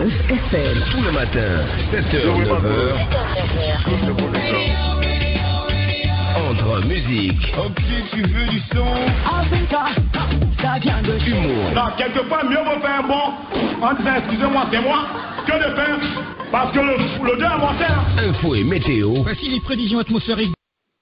89 FM. Tout le matin, 7h, 9h. Entre musique. Ok, tu veux du son. Africa, ça vient de humour. Non, quelque part, mieux vaut faire bon. On disait, excusez-moi, c'est moi, que de faire. Parce que le deux a monté. Info et météo. Voici les prévisions atmosphériques.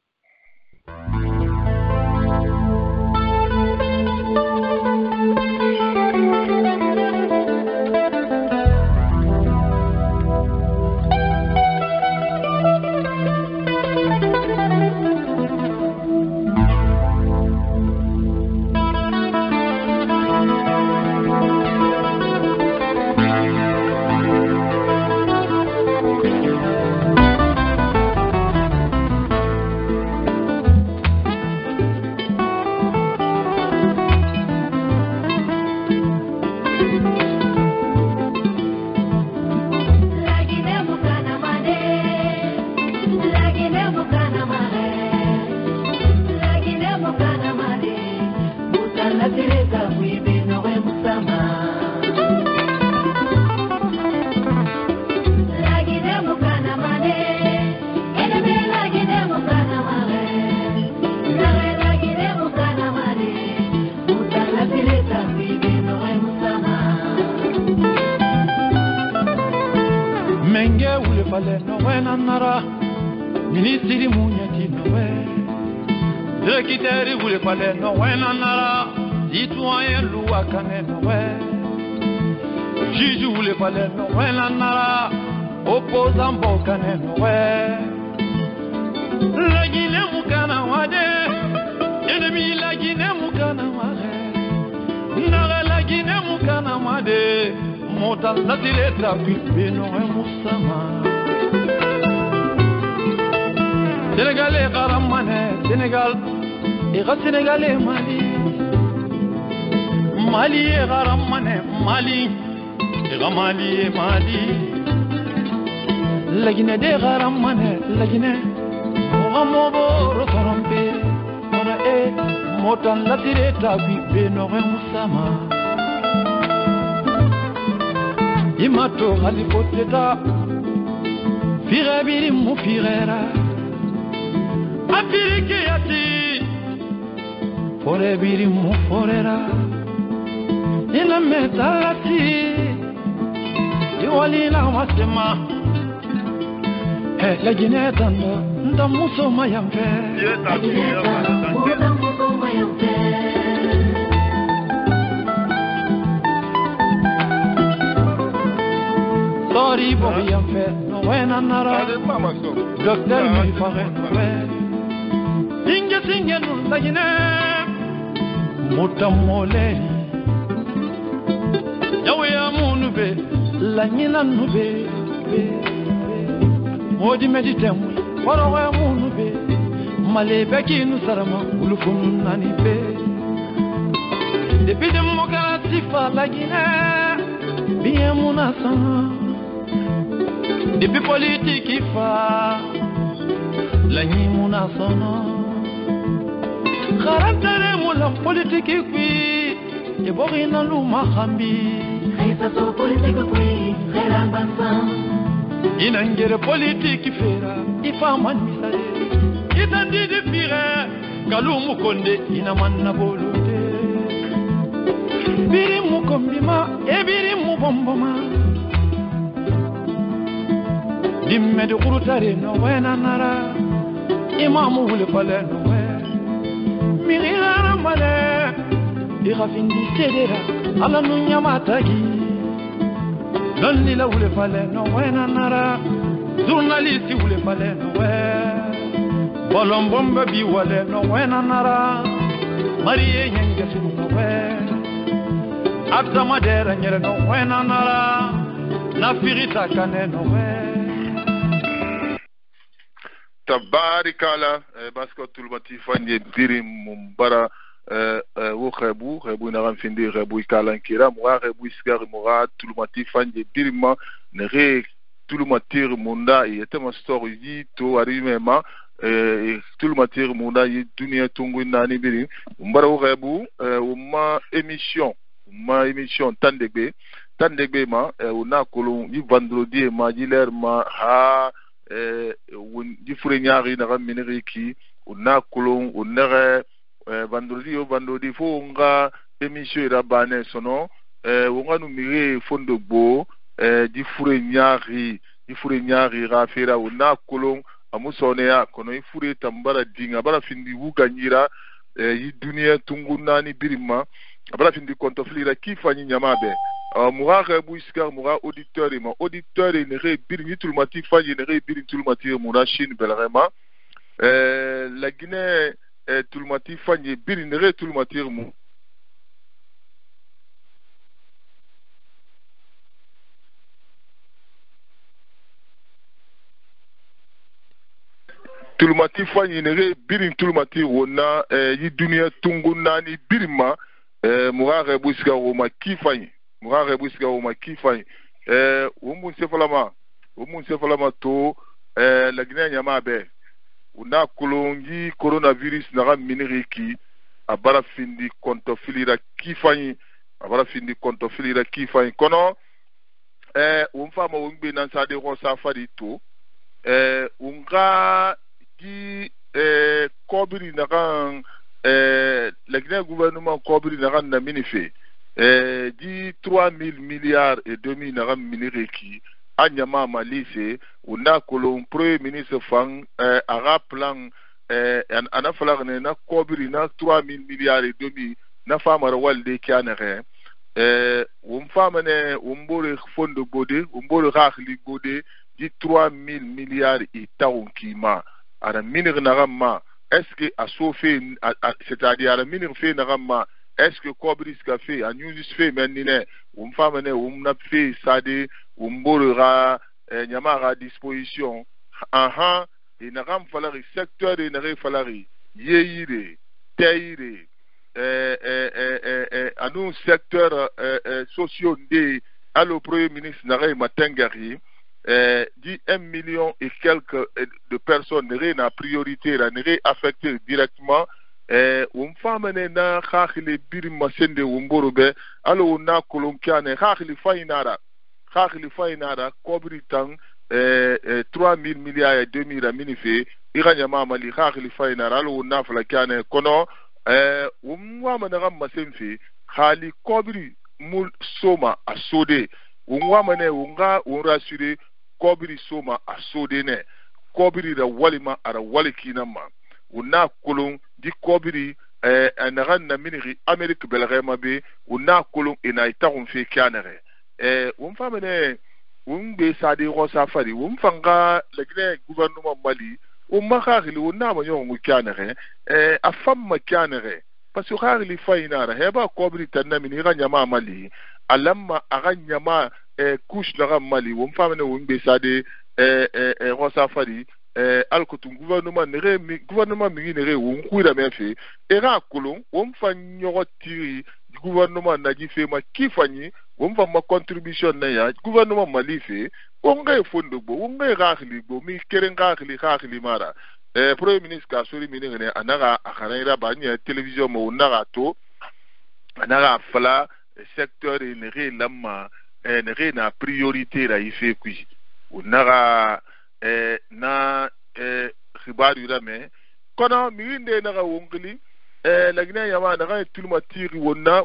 Ministri munyati nowe Direkiteri wule pale nowe nanara Citoyen lua kane nowe Juge wule pale nowe nanara Opposant bo kane nowe La Guinée mukana wade Ennemi la Guinée mukana wade Nare la Guinée mukana wade Motan natile trapi benowe musama Sénégalais Garamane, Sénégal, et Sénégalais Mali. Mali et Garamane, Mali, et Mali et Mali. La Guinée de Garamane, la Guinée, Moramobo, Rotorompe, Mora e, Motan la Tireta, Bibe, Nore Moussama. Imato, Halipoteta, Firebiri Moufirera. Afiriki yati Fore biri mu forera Ina metalati Iwali na wasema La Guinée tando Nda muso mayamfe La Guinée tando Nda muso mayamfe Sorry bobi yamfe No wena nara Docteur mi fare nowe Inge singe nun la Guinée Motamoleri Yawe ya munube La nyina nube Modi meditemu Warawa ya munube Malebeki nusarama Ulufunu nanibe Depuis démocratie fa la Guinée Bien mounasana Depuis politique fa La mounasana Karatere mula politiki kui Kebori na luma khambi Khaisa so politiki kui Khera bansan Inangere politiki fera Ifa man misale Itandi di fire Kalumu konde inamanna bolute Biri mu kombima Ebiri mu bomboma Dimme de kurutare no wena nara Imamu wule pale no wena Mirira male Irafindi sedera Ala nunya matagi Lonni la wule fale no wena nara Journalisti wule fale no we Bolombombe bi wale no wena nara Marie nyenge sulu no we Abda madera nyere no wena nara Nafirita kane no we Tabarikala, basko tulmati fanye diri mumbara rebu na ramfindi rebu ikalankira mwa rebu iskari mwa tulmati fanye diri ma nere tulmati munda yete ma story yi to arimema tulmati munda yi dunia tungu nani biri mumbara rebu uma émission tandegbe tandegbe ma una kolon yi vendredi ma jiler ma ha di fure nyaari na miniri ki una kolon unere vendredi fo nga émission ira bane sono wonga numire fondo gbo di fure nyaari ra fera una kolon amusone ya kono ifure tambara dinga bara findi wuganyira yi dunia tunguna ni birima bara findi kontoflira kifanyi nyamabe mura rebu iskar mura auditeur ne re birni tulmati fanyi ne re birni tulmati mura Chine belrema la Guinée tulmati fanyi birni ne re tulmati mu tulmati fanyi nere birin tulmati wona yi dunia tunguna ni birima mura rebuska woma kifanyi wumun sefalama to la Guinée nyama be una kolongi coronavirus na miniriki abara findi kontofilira kifanyi kono umfama wungbe nan sade ko safari to unga di kobiri na kan la Guinée gouvernement kobiri na kan na minife di 3000 milliards et demi na kan minireki anyama malise una kolon premier ministre fang ara plan ana falagne na kobiri na 3000 milliards et demi na famara walde kianere umfamane umbore fondo bode umbore rakhli bode di 3000 milliards et taonkima ara minir nagamma est-ce que a sauvé c'est-à-dire ara minir fait nagamma est-ce que kobris ka fait a news fait menine famane na fait sade umborera nyamara disposition aha et nagam falari secteur et nare falari yeire teire anu secteur socio de allo premier ministre nare matengari dit 1 million et quelques de personnes n'ont priorité, n'ont affecté directement. Famene na khakhle birima sende umborobe alo una kolonkiane khakhle fainara kobri tang 3000 milliards et demi ra minife iranya mali khakhle fainara alo una flakiane kono umwa na masemfe khali kobri mul soma asode umwa mane unga unrasure kobiri soma asode ne kobiri da walima ara walikina ma una kolon di kobiri anaran na miniri Amerique belrema be una kolon ina itarum fe kanere famene be sade rosa fari fanga le gouvernement Mali khari una ma nyon kanere afam ma kanere parce que khari fainara heba kobiri tanna minira nyama Mali alamma aganyama couche na Mali famene be sade rosa fari alkotum gouvernement mingi nere wunkuira mefe era kolon fanyo tiri gouvernement na gife ma kifanyi ma contribution na ya gouvernement Mali fe onga fondo bo onga rakhli bo mi keren rakhli mara premier ministre ka sori minene anaga akaraira banya télévision mo naga to anaga fala secteur nere lamma nere na priorité la ife kui unaga na khibaru rame kono mirinde na wongli la Guinée yama na tulma tiri wonna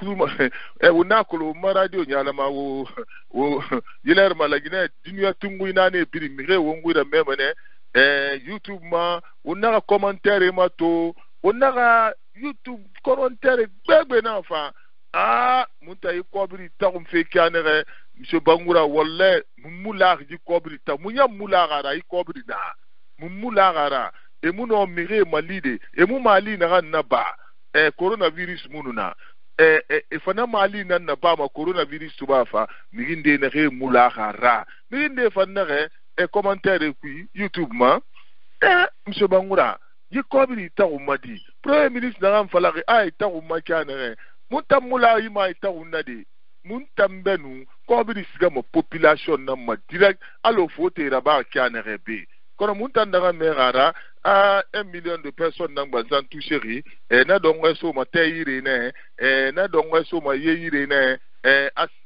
wonna ko ma radio nyala ma wo yiler ma la Guinée dunia tungu inane biri mire wongu da memane YouTube ma wonna commentaire ma to wonna YouTube commentaire bebe na fa munta yi kobri takum fe kanere monsieur Bangura walle mumular di kobri ta munya mulara yi kobri da mumulara e muno mire malide e mu mali na ba coronavirus mununa fana mali na ba ma coronavirus tuba fa miginde na re mulara miginde fana re commentaire ku YouTube ma monsieur Bangura yi kobri ta umadi premier ministre na ram falare ay ta umakanere muntamula yi ma ta unade muntambenu kobri siga mo population na ma direct alo fote raba kanere be kono muntandara merara a 1 million de personnes dans bazan toucheri na dongwe so ma tayire ne na dongwe so ma yeyire ne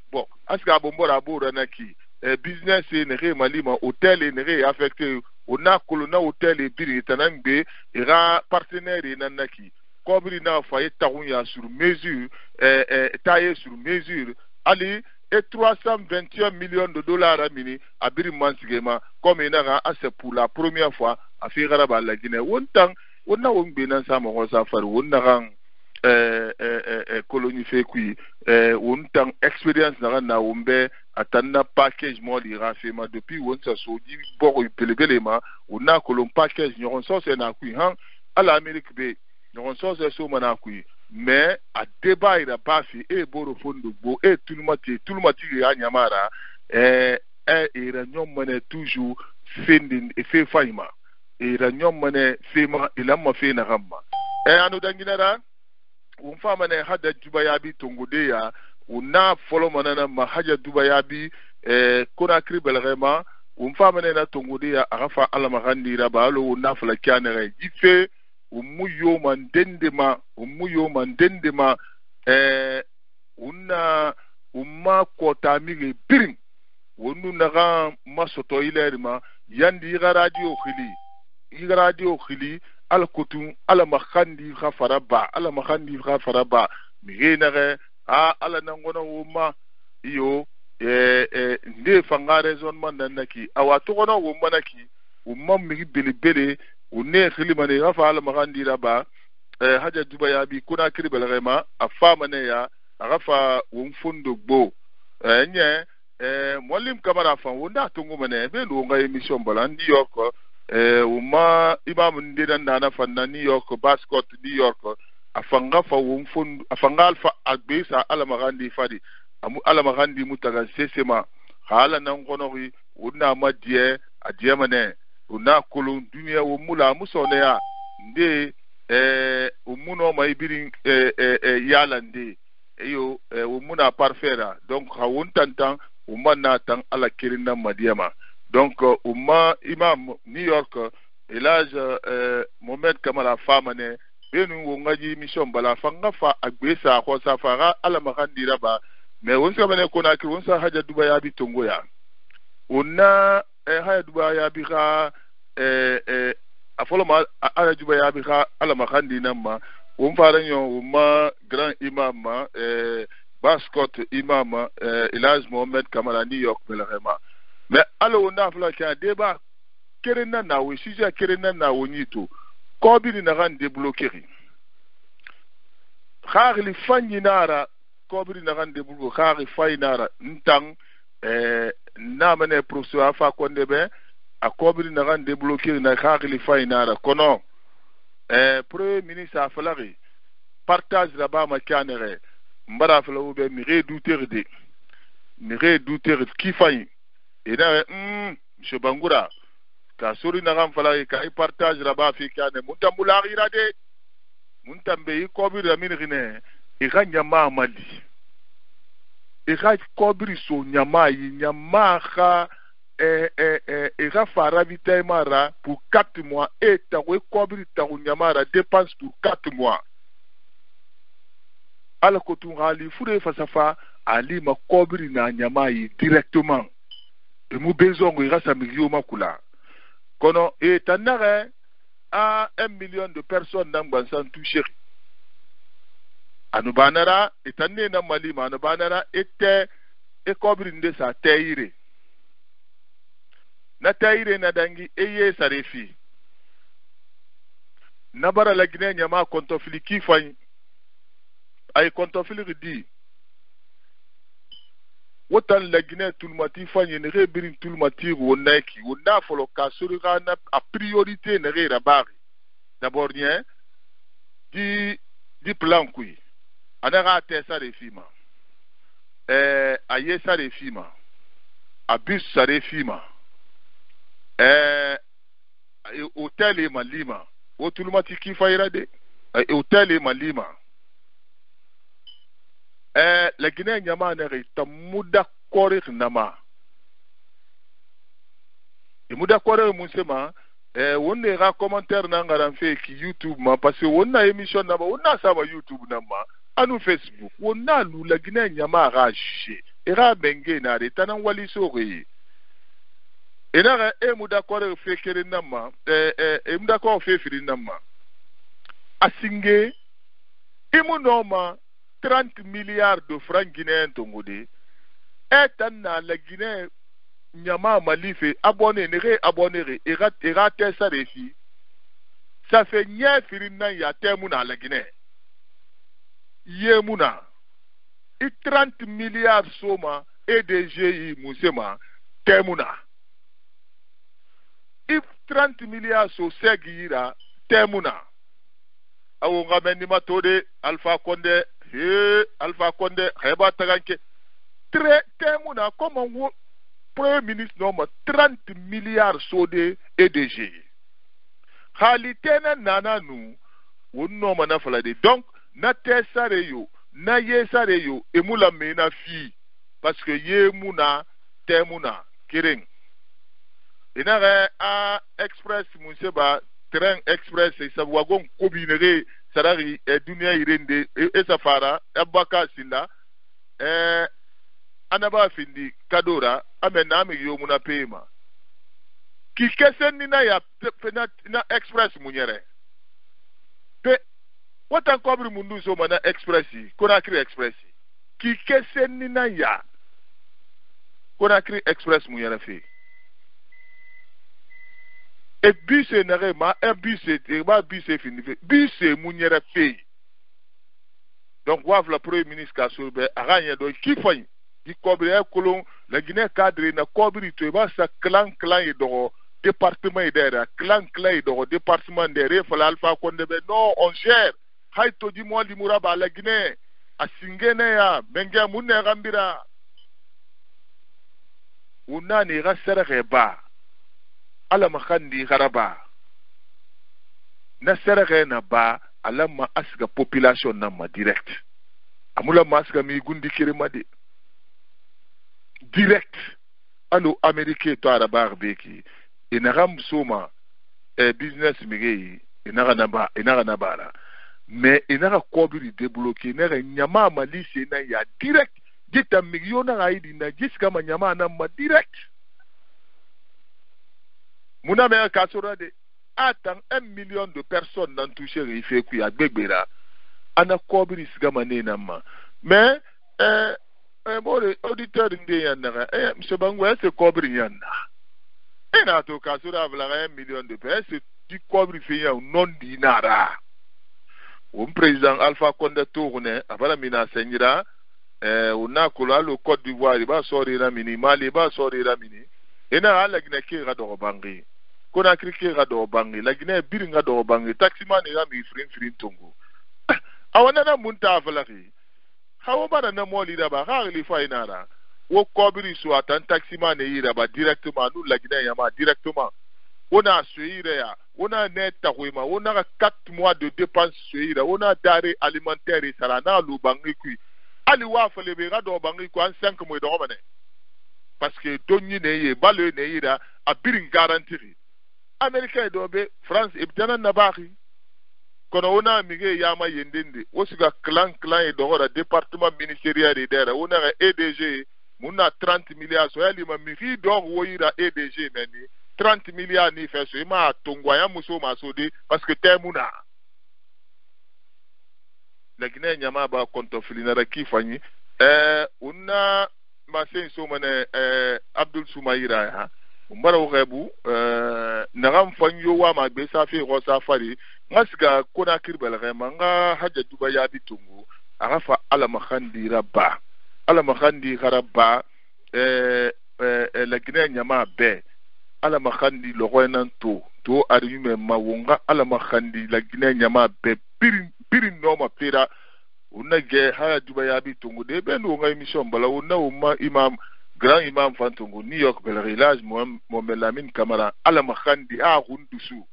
aska bombora bora na ki business ne re malima hôtel ne re affecté ona kolona hôtel e biri tanambe ira partenaire nanaki kobri na faye tagunya sur mesure taillé sur mesure ali et 321 millions de dollars à mini à biri mansigema comme ina c'est pour la première fois à faire la Guinée wontan wonna wongbe nan sama ko safar wonna ran colonie fait kui wontan expérience na wombe atanna package mo li rafema depuis wonsa soji boro pelebelema wonna kolon package nyon so c'est na kui han à l'Amérique be nyon so c'est so mana kui mais à débat il a pas fait et boro fondo bo et tout le mati ya nyamara iranium mane toujours fending et fait faima iranium mane fema ilamma fe na gamma anu danginara umfa mane hada jubayabi tongude ya una folo manana ma haja dubayabi Conakry belrema umfa mane na tongude ya arafa ala magandira balo una fala kyanere jife umuyo mandendema una umma kotami biring wonu naga masoto ilerima yandi radio khili al kutun ala makhandi khafaraba migenere ala nangona wuma iyo nde fangare zone mandanaki awato kono wuma naki umma mi belebele une khili mane gafa ala makhandi raba haja dubayabi kuna kiri belrema afama ne ya agafa wumfundo gbo nye Molim Kamara fan wonda tungu mane be lo nga emission bala New York uma imam ndina nana fan na New York basket New York afanga fa wumfund afanga alfa agbesa ala magandi fadi ala magandi mutaga sesema hala nan gonori wonna madie adie mane wonna kolon dunia wo mula musone ya nde umuno maibiri yalande eyo umuna parfera donc hawun tantan umma na tan ala kirina madiama donc umma imam New York elage Mohamed Kamara famane benu wongaji mission bala fanga fa agbesa ko safara ala makandira ba mais wonsa bane Conakry wonsa haja Dubai abi tongo ya onna haja Dubai abi ka afolo ma ala Dubai abi ka ala makandina ma on faranyo umma grand imam Bascott imam Elage Mohamed Kamara New York belrema mais alo na fla ka débat kerena na we sija kerena na wonito ko bi na ran débloquer khagli fanyinara ko bi na ran débloquer khagli faynara ntang na mane professeur afa kondebe a ko bi na ran débloquer na khagli faynara kono premier ministre afalari partage là-bas ma canere mbara fala ube mire douter qui faille et là monsieur Bangura ka sori na gam fala ka partage là-bas fi kane muntambulari rade muntambe ko bi da min rine e ganya ma mali e ga ko bi so nyama yi nyama kha et Rafa Mara pour 4 mois et Tawe Kobri Tarunyamara dépense pour 4 mois. Alors que tu as l'ifure fasafa ali ma Kobri na Nyamai directement. Et mou besoin de rasa milio makula. Kono et tanare à 1 million de personnes dans Bansan touché. Anubanara et tané na Malima anubanara était et Kobri nde sa teire. Na taire na dangi eye sarefi na bara la Guinée nyama kontofili kifany ay kontofili di wotan la Guinée tulmati fany ne rebirin tulmati wonaki wonna folo ka surira na a priorité ne re rabari d'abord rien di plan kui anara te sarefima aye sarefima abus sarefima hôtel et malima otulumati kifaira de hôtel et malima la Guinée nyama nere tamuda kore nama e muda kore musema wonne ra commentaire na ngaran fe ki YouTube ma parce que wonna émission na ba wonna saba YouTube na ma anu Facebook wonna lu la Guinée nyama raje ira benge na de tanan wali sori ina ga mu d'accord fe kere nama mu d'accord fe firi nama asinge imu noma 30 milliards de francs guinéens tongode etan na la Guinée nyama malife abonné ira tesa refi ça fait nya firi na ya temu na la Guinée yemuna 30 milliards soma EDGI musema temuna 30 milliards so segira temuna awo ngamendi matode Alpha Condé heba taganke très temuna comme premier ministre noma 30 milliards so de EDGI halitena nananu wonno na falade donc na tesareyo na yesareyo emula mena fi parce que yemuna temuna kiring ina a express museba train express sa wagon kobinere sarari dunia irende safara abaka sinda anaba findi kadora amena amiyo muna pema ki kesen ni na ya na express munyere pe watan kobri mundu so mana expressi Conakry express ki kesen ni na ya Conakry express munyere fe et bise nare ma bise fini fe bise munyere fe donc waf la premier ministre Kasobe aranya do ki fany di kobri e kolon la Guinée cadre na kobri to ba sa clan e do département d'era clan e do département d'era fala Alpha Condé non on gère hay to di mo limura ba la Guinée asingene ya menga munne gambira unani gasara reba ala makhandi garaba na sere na ba ala ma asga population na ma direct amula ma asga mi gundi kirima de direct alo amerique to araba beki inagam soma business migei inaga na bara mais inaga kobiri débloquer inaga nyama malise na ya direct gita milliona gaidi na jiska ma nyama na ma direct muna me kasora de atan 1 million de personnes dans toucher rife ku ya gbegbera ana kobiri sigama ne na ma mais bon auditeur ndé yanna monsieur Bangwe c'est kobiri yanna ina to kasora vla 1 million de personnes di kobiri fe ya non dinara o président Alpha Condé tourne abala mina senyira una kula le Côte d'Ivoire ba sori na mini Mali ba sori na mini ina ala gina ke ga do bangi Conakry ke ga do bangi la Guinée biringa do bangi taximan ga mi frin tongo awana na munta afalaki hawo bara na moli da ba ga li fa inara wo kobiri so atan taximan ira ba directement nous la Guinée yama directement on a suire ya on a net takwema on a 4 mois de dépenses suire on a denrées alimentaires et salana lu bangi ku ali wa fale be ga do bangi ku en 5 mois do mane parce que donni ne ye balo ne ira a birin garantie Américain dobe France ibtana nabaki kono ona mige yama yendende wosiga clan e dogora département ministériel idera ona EDG muna 30 milliards so yali ma miri dog woira EDG meni 30 milliards ni feso ima tongwa ya muso masode parce que temuna la Guinée nyama ba konto filinara kifanyi una masen so mane Abdul Soumaïra ha mbara urebu nagam fanyo wa magbe safi ro safari ngasga Conakry belga manga haja duba ya bitungu arafa ala makhandi rabba la Guinée nyama be ala makhandi lo renanto to arime mawunga ala makhandi la Guinée nyama be birin no ma pera unage haja duba ya bitungu de be no ngai mission bala una umma imam grand imam fantongo New York Belrilage Mohamed Lamine Camara ala makhandi a hundusu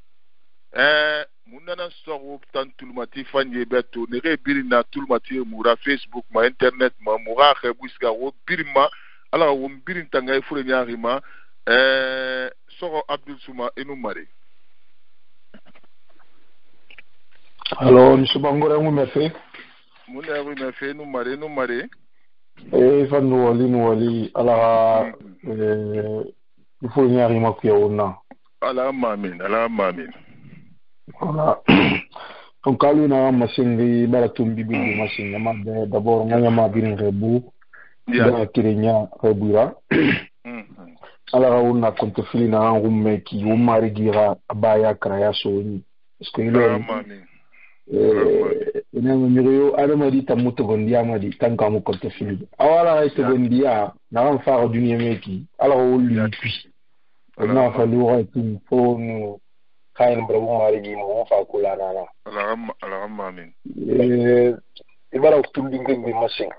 munana soro tan tulmati fanye beto ne rebirina tulmati mura Facebook ma internet ma mura khebuska wo birima ala wo birin tanga fure nyaarima soro Abdul Souma enu mare. Alors monsieur Bangora mu mefe mu ne ru mefe enu mare fan wali ala il faut y arriver à on ala mamin voilà donc aluna masingi baratum bibi masinga ma d'abord ngaya ma birin rebu ya kirenya rebura ala on compte filina ngumme ki o mari gira abaya kraya soni parce que il ina miro adama di tamuto gondia ma di tanka mo compte fili awala ite gondia na ran fa dunia meki ala o lui puis na fa luwa tin fonu kain brabu mari gi mo fa kula na ala mamin ibara tumbi ngi masin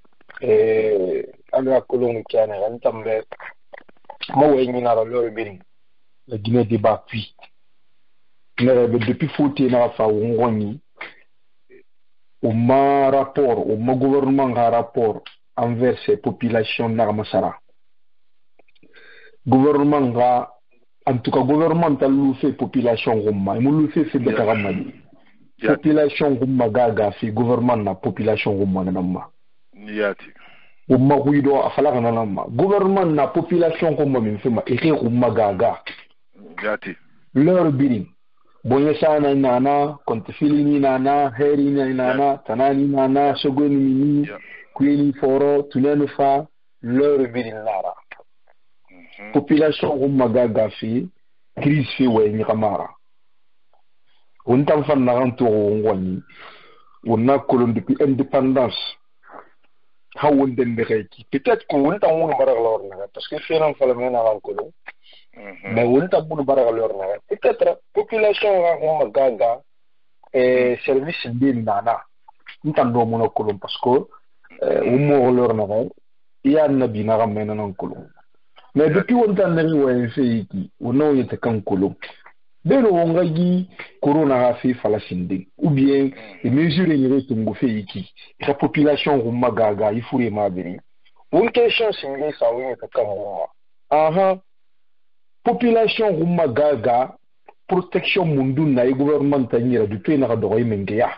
ala kolon kiana ran tambe mo way ni na lo biri la Guinée débat puis mais depuis fouti na fa ngoni au ma rapport au gouvernement a rapport envers ces populations narmasara gouvernement ga en tout cas gouvernement a fait population gomma il fait de karamadi population gomma gaga fi gouvernement na population gomma nanama yati umma huido afala nanama gouvernement na population gomma min fema eke gomma gaga yati leur birin bonye sana nana kontifili nana heri nana tanani nana sogoni mini kwini foro tunenu fa leur birin lara population magaga fi crise fi we ni kamara on tam fan na ranto ngwani on a colon depuis indépendance ha won den de reki peut-être ko on tam won baragalor na parce que fenan fala mena ran colon mais on tam won baragalor na peut-être population magaga et service din nana on tam do mon colon parce que on mo lor na ya nabi na ramena nan colon mais depuis on t'a donné ouais fait qui on a été quand colon dès le on gagne corona a fait falasinde ou bien les mesures ni retombo fait qui la population rumagaga il faut les mabiri une question c'est ça oui c'est quand aha population rumagaga protection mundu na gouvernement tanira depuis na do mengeya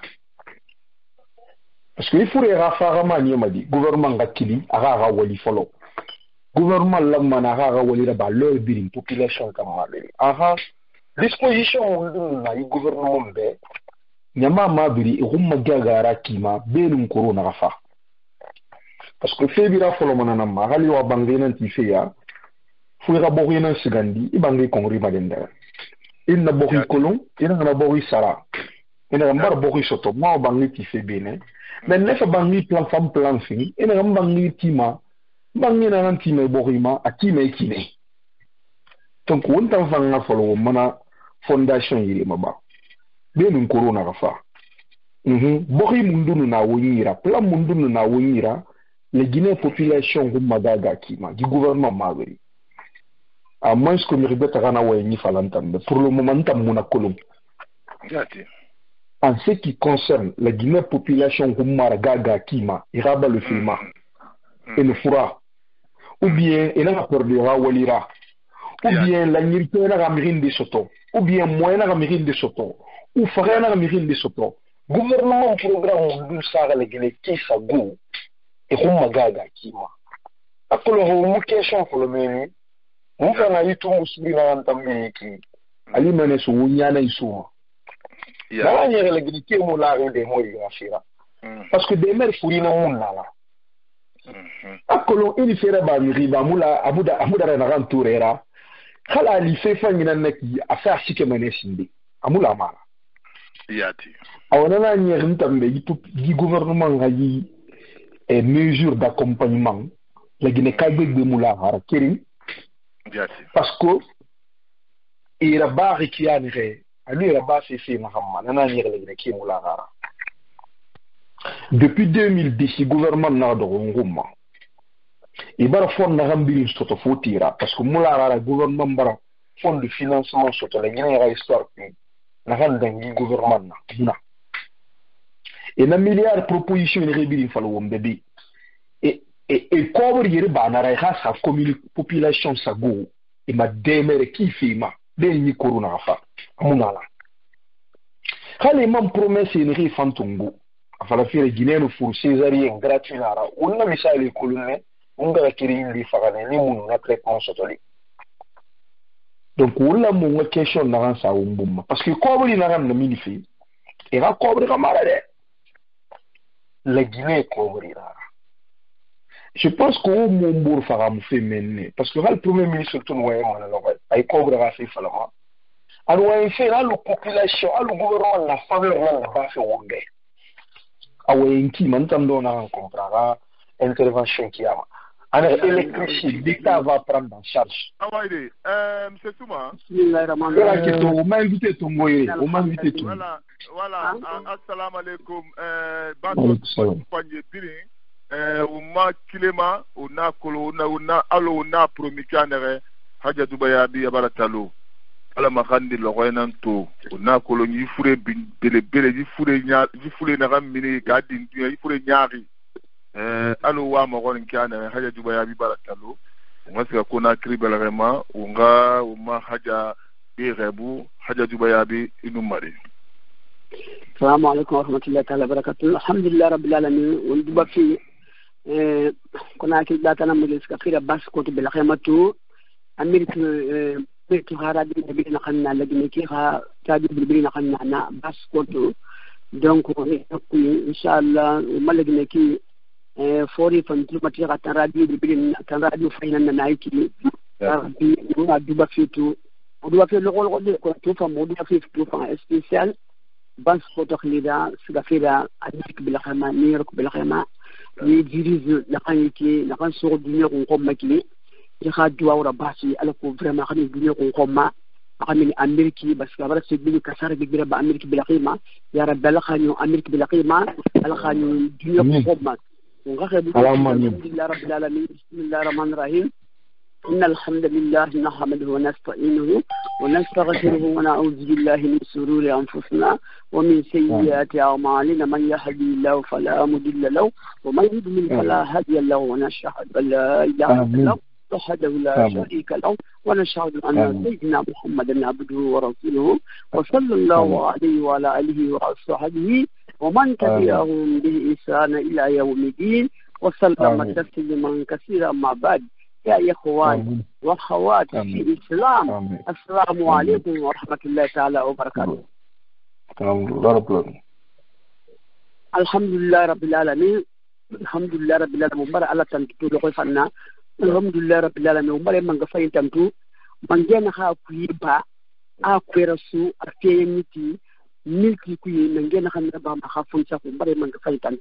parce que il faut les rafara ni madi gouvernement gakili aga wali follow gouvernement lamana haga walira ba leur birim population kamabiri aha disposition na gouvernement be nyama mabiri rumma gagara kima belum corona rafa parce que febira folo manana ma hali wa bangena tifeya fuira borina sigandi ibangi kongri madenda inna bori kolon ina na bori sara ina mbar bori soto ma bangi tife bene mais nefa bangi plan fini ina bangi tima bangina nan time borima a time kine donc on tan fanga folo mana fondation yiri maba benun corona rafa bori mundunu na wonyira plan mundunu na wonyira le Guinée population gumadaga kima du gouvernement mabri à moins que mi ribeta kana wayni falantambe pour le moment tamuna kolom en ce qui concerne la Guinée population gumadaga kima iraba le filma et le fura ou bien il a perdura walira ou bien la nirite na gamirin de soto ou bien moyen na gamirin de soto ou frère na gamirin de soto gouvernement programme du sara le Guinée qui sa go et rumagaga kima akolo ho mu question ko le meni mu kana yitu musuri na ntambi ki ali mane so nyana isuma la nyere le Guinée qui mo la de mo yafira parce que des mères furina mon nala akolo ini fera ba mi riba mula amuda na ranturera khala li fe fangina neki afa shike manesinde amula mara yati awona na nyer ntambe gi gouvernement ngayi et mesures d'accompagnement la Guinée kalbe de mula har kiri yati parce que ira ba rikianire ali ira ba fe na hamma na nyer la Guinée ki mula har. Depuis 2010, le gouvernement n'a pas de nguma. Il va faire un remboursement sur le fotira parce que le gouvernement a un fonds de financement sur la Guinée histoire n'a pas de gouvernement na. Et na milliard de propositions de remboursement faut le bébé. Et comme il y a ba na raïha sa population sa go et ma démere qui fait ma dernier corona fa munala. Quand les membres promesses une rifantongo fala fire Guinée no fur césarien gratuit nara unna misali kulune unga kiri indi fagane ni mun na traitement sotoli donc wala mo nga question na ran sa umbuma parce que kobri na ran na minifi et ra kobri kamara de la Guinée kobri nara je pense qu'au Mumbour fagam fait mener parce que le premier ministre tout noyé mon alors ay kobri ra fait falama alors en fait la population le gouvernement la faveur na ba fait wonde awenki man tam do na comprara intervention qui a ana électricité l'État va prendre en charge Awaide monsieur Souma voilà que to m'a invité to moye on m'a invité to voilà assalamu alaikum bato panye biri uma kilema una kolo una alo una promikanere haja dubaya bi abaratalo ala makandi logoynan to una kolo ni fure bele ji fure na gamini gadin ji fure nyaari alo wa mo gon kana haja dubaya bi baratalo ngasi ko na kribel rema unga uma haja bi rebu haja dubaya bi inumari. السلام عليكم ورحمة الله تعالى وبركاته الحمد لله رب العالمين والدبا في كنا أكيد داتنا مجلس كثيرة بس كنت بالخيمة أمريكا بيت غارات بينا خلنا لجنة كيها تادي بينا خلنا بس كنت دونك إن شاء الله وما لجنة كي فوري فنتلو متيغا تنراديو بينا تنراديو فينا نايكي ربي دوبا فيتو ودوبا في لغول كنت فهم ودوبا في توفا سبيسيال بس فوتوخ ليدا سغافيدا أديك بالخيمة نيرك بالخيمة يجريز لقانيكي لقان سوق الدنيا كونكم مكلي يخاد دواورا باسي ألكو فريما خاني الدنيا كونكم ما أخمني أمريكي بس كبرت سيدني كسر بكبيرة بأمريكي بالقيمة يا رب لخانيو أمريكي بالقيمة لخانيو الدنيا كونكم ما ونغخب الحمد لله رب العالمين بسم الله الرحمن الرحيم إن الحمد لله نحمده ونستعينه ونستغفره ونعوذ بالله من شرور أنفسنا ومن سيئات أعمالنا من يهدي الله فلا مضل له ومن يضلل فلا هادي له ونشهد أن لا إله إلا الله وحده لا شريك له ونشهد أن سيدنا محمدا عبده ورسوله وصلى الله عليه وعلى آله وصحبه ومن تبعهم بإحسان إلى يوم الدين وسلم تسليما كثيرا مع بعد يا إخوان وأخوات في الإسلام السلام عليكم ورحمة الله تعالى وبركاته. الحمد لله رب العالمين الحمد لله رب العالمين ومبارك على تنتو لقفنا الحمد لله رب العالمين ومبارك من قفين تنتو من جانا خاكويبا أكويرسو أكيمتي ملكي كوي من جانا خنبا مخافون سافو مبارك من قفين تنتو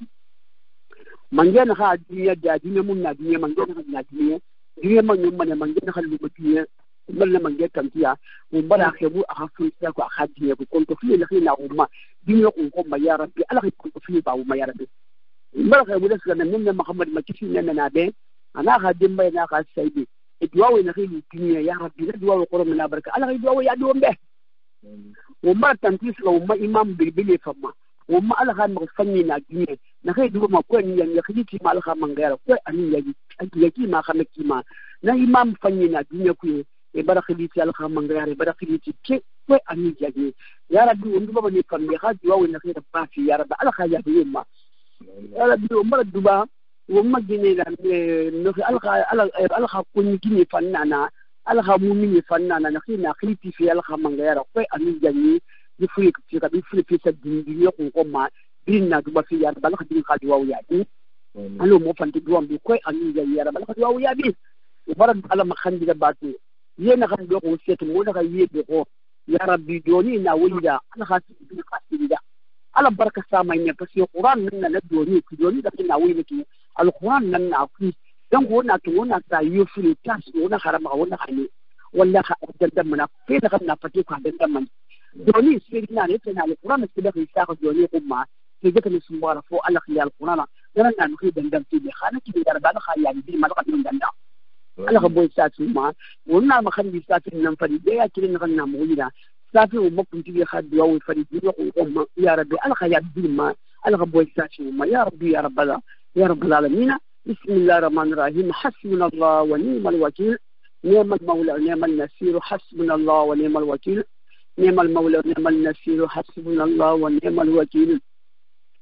من جانا خا الدنيا دنيا من الدنيا من جانا خا الدنيا دنيا من يوم من جانا خا الدنيا من من جانا تنتيا ومبارك خبو أخافون سافو أخادنيا كنت فيه لخينا وما دنيا كونكم يا ربي ألا كنت فيه باوما يا ربي مبارك خبو لسنا من محمد ما كيفنا ننابين أنا خادم بينا خا سيدي إدواوي نخيل الدنيا يا ربي إدواوي قرب من بركة ألا إدواوي يا دوم به وما تنتيس لو ما إمام بالبلي فما وما ألا خا مغفني ناجيه نخيل دوما كون يخليكي ما ألا خا من غيره كون أني يجي ما خمكي ما نا إمام فني ناجيه كوي إبارة خليتي ألا خا من غيره إبارة خليتي كي كون أني يجي يا ربي وندوما بني فمي خا دواوي نخيل بافي يا ربي ألا خا يجي ما يا ربي وما دوما وما جينا نخي ألخا كوني جيني فنانا ألخا مومي فنانا نخي نخليتي في ألخا منغيرا كوي أمي جاني يفريك في كبير في سدين دنيا كونكما بينا دوبا في يارب ألخا دين خادوا ويابي ألو مو فانتي دوام بي كوي أمي جاني يارب ألخا دوا ويابي وبرد على مخان دي باتو ينا خان دوكو وسيت مونا خا يبيكو يا ربي دوني ناويدا ألخا سيدي خاسيدا على بركة سامعين بس القرآن منا ندوني كدوني لكن ناوينكي القرآن لن نعطيه دم هنا كنا تايوفري تاس هنا خرم هنا خلي ولا دمنا فين خدنا فتيك هذا دمنا دوني سيدنا نتنا القرآن سيدنا في ساق دوني قمة سيدنا نسمع فوق الله خلي القرآن لنا نخيل دم في خانة كبيرة ربنا خيال دي ما لقد من دمنا الله خبوي ساتي ما ونا ما خلي ساتي ننفرد يا كلنا خلنا موجودة ساتي وممكن تبي خد دواوي فريد يا ربي الله خيال دي ما الله خبوي ساتي ما يا ربي يا رب الله يا رب العالمين بسم الله الرحمن الرحيم حسبنا الله ونعم الوكيل نعم المولى ونعم النصير حسبنا الله ونعم الوكيل نعم المولى ونعم النصير حسبنا الله ونعم الوكيل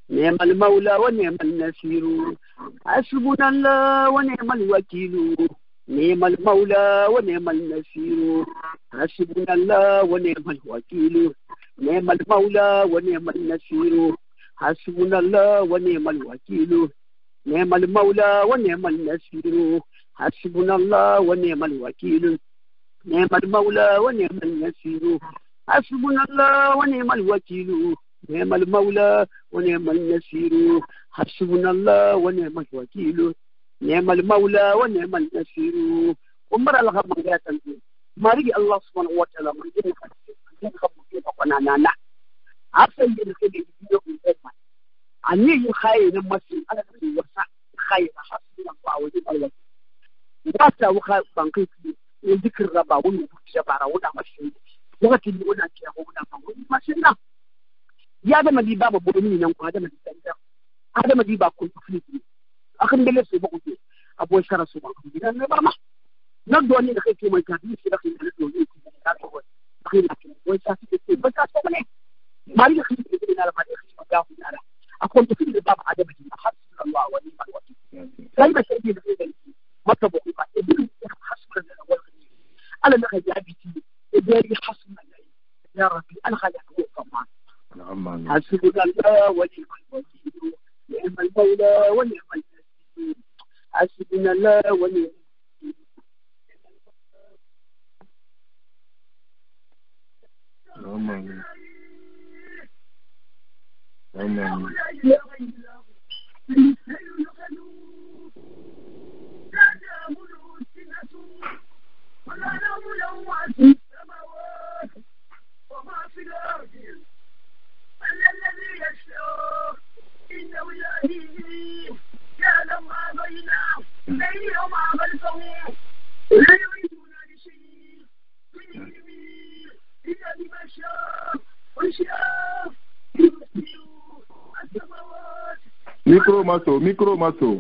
نعم المولى ونعم النصير حسبنا الله ونعم الوكيل نعم المولى ونعم النصير حسبنا الله ونعم الوكيل نعم المولى ونعم النصير حسبنا الله ونعم الوكيل نعم المولى ونعم النصير حسبنا الله ونعم الوكيل نعم المولى ونعم النصير حسبنا الله ونعم الوكيل نعم المولى ونعم النصير حسبنا الله ونعم الوكيل نعم المولى ونعم النصير ومر الله من جاتن ماري الله سبحانه وتعالى من جن خبوكي بقنا نا عسى يلخدي يوم الجمعة أني يخاي نمسي أنا في وسع خاي حسبنا الله ونعم الوكيل واسا وخا بانكي وذكر ربا ونبتشبارا ونمسي وقت اللي ونا كيا ونا ماشينا يا ده مدي بابا بوني نان هذا مدي هذا مدي بابا كنت فيني أخن بلس بقول أبوي شرا سوما كذا نبرم نقدوني دخلت يوم الكابي في دخل نقدوني كذا دخل أبوي شرا في بس أسمعني ما لي دخل في الدنيا ما لي دخل في الدنيا أكون في الباب هذا مدي حسب الله ونعم الوكيل لما شيء دخل ما تبغى يبين حسب الله والغني أنا ما خلي أبيتي يبين حسب الله يا ربي أنا خلي أقول كمان حسبنا الله ونعم الوكيل نعم المولى ونعم النصير حسبنا الله ونعم آمين آمين وما في الأرض الذي يشاء إنه إلهي يعلم ما بين الليل وما خلفه لا يريدون لشيء من علمه إلا بما شاء وشاء يرسل السماوات ميكرو ماسو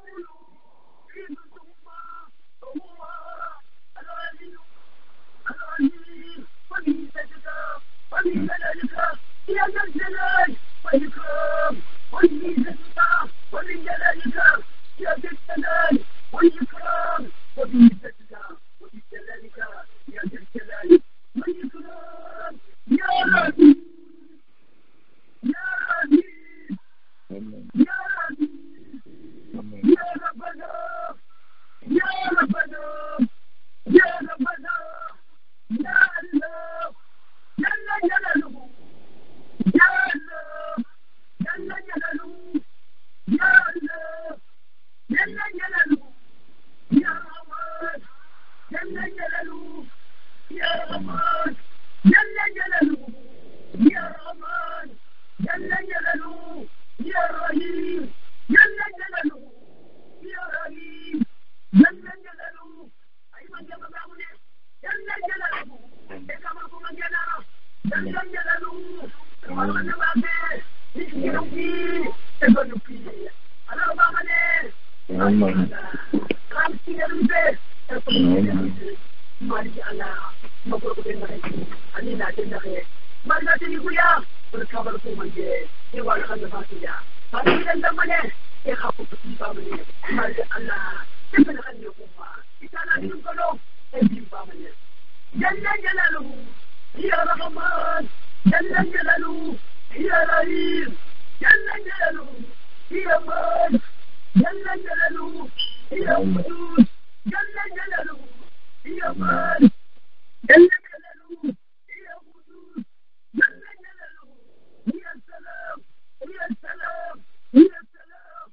ومن ذلك يا ذا الجلال والإكرام والميزة ومن جلالك يا ذا الجلال والإكرام وبميزتك وبجلالك يا ذا الجلال والإكرام يا ربي يا ربي يا ربي يا ربنا يا ربنا يا ربنا يا الله جل جلاله يا الله جل جلاله يا الله جل جلاله يا رحمن جل جلاله يا رحمن جل جلاله يا رحمن جل جلاله يا رحيم جل جلاله يا رحيم جل جلاله أيمن جل جلاله جل جلاله كما كما جلاله جل جلاله كما نبأه يسيرني تبني أنا بامنه كم سيرني ماري الله مبروك بناي أني لا تنتهي ما لا تنيكويا والكبر كومانجي يوال خد فاتيا فاتيا دمنه يخافوا بامنه ماري الله تبن خليه كوما إتانا نقوله تبين بامنه جل جلاله يا رحمن جل جلاله يا رحيم جل جلاله يا مالك جل جلاله يا قدوس جل جلاله يا مالك جل جلاله يا قدوس جل جلاله يا سلام يا سلام يا سلام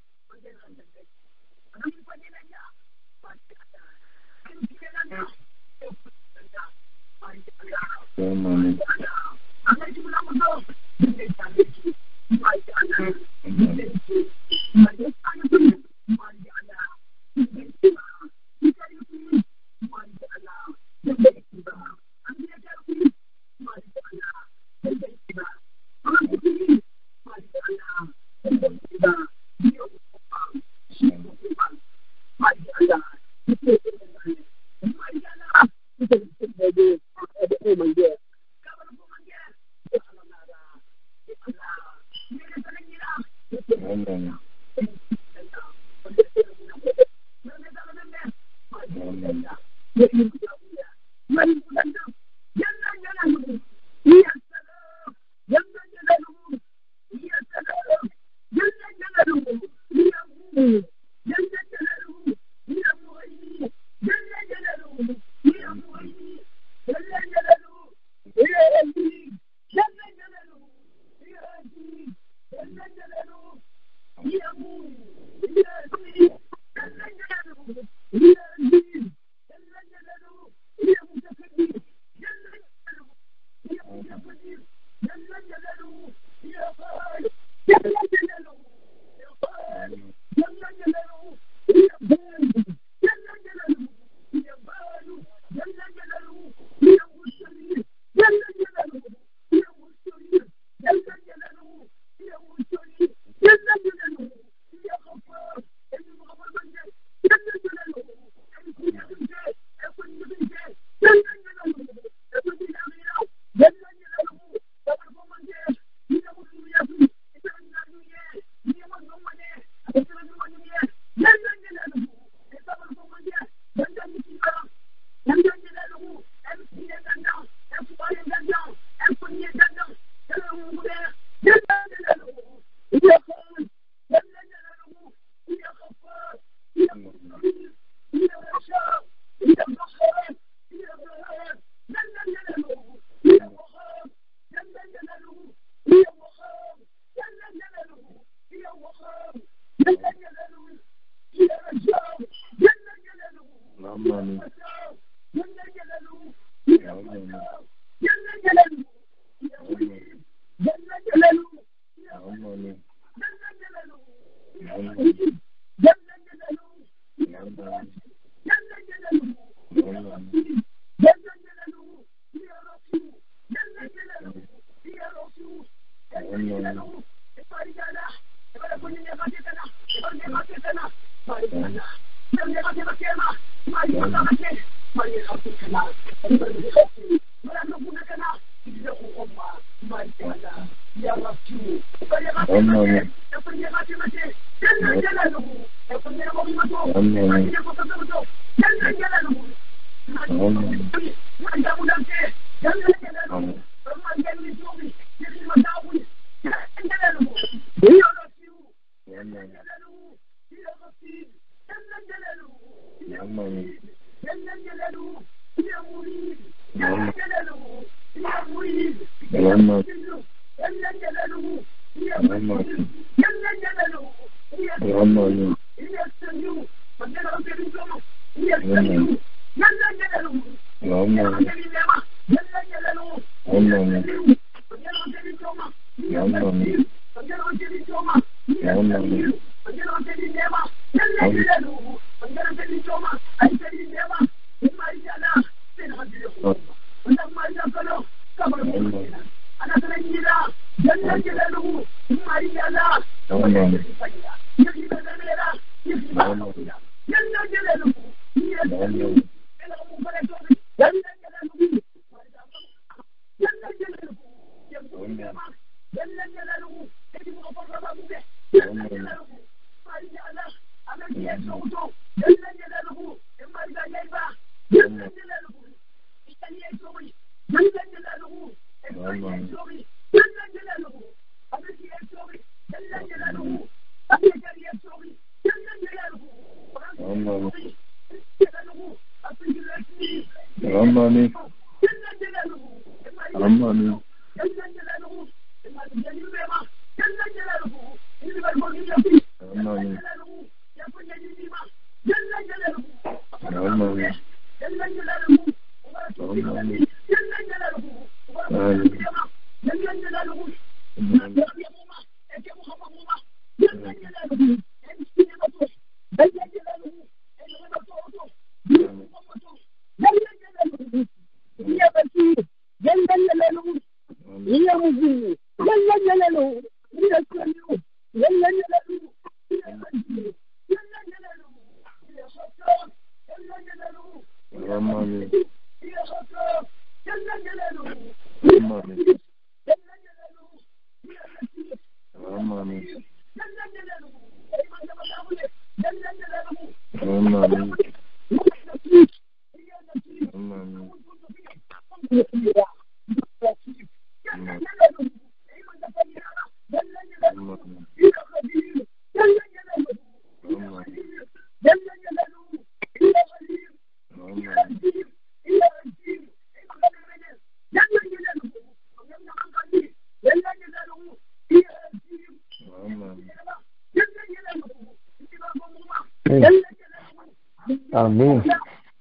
Amin.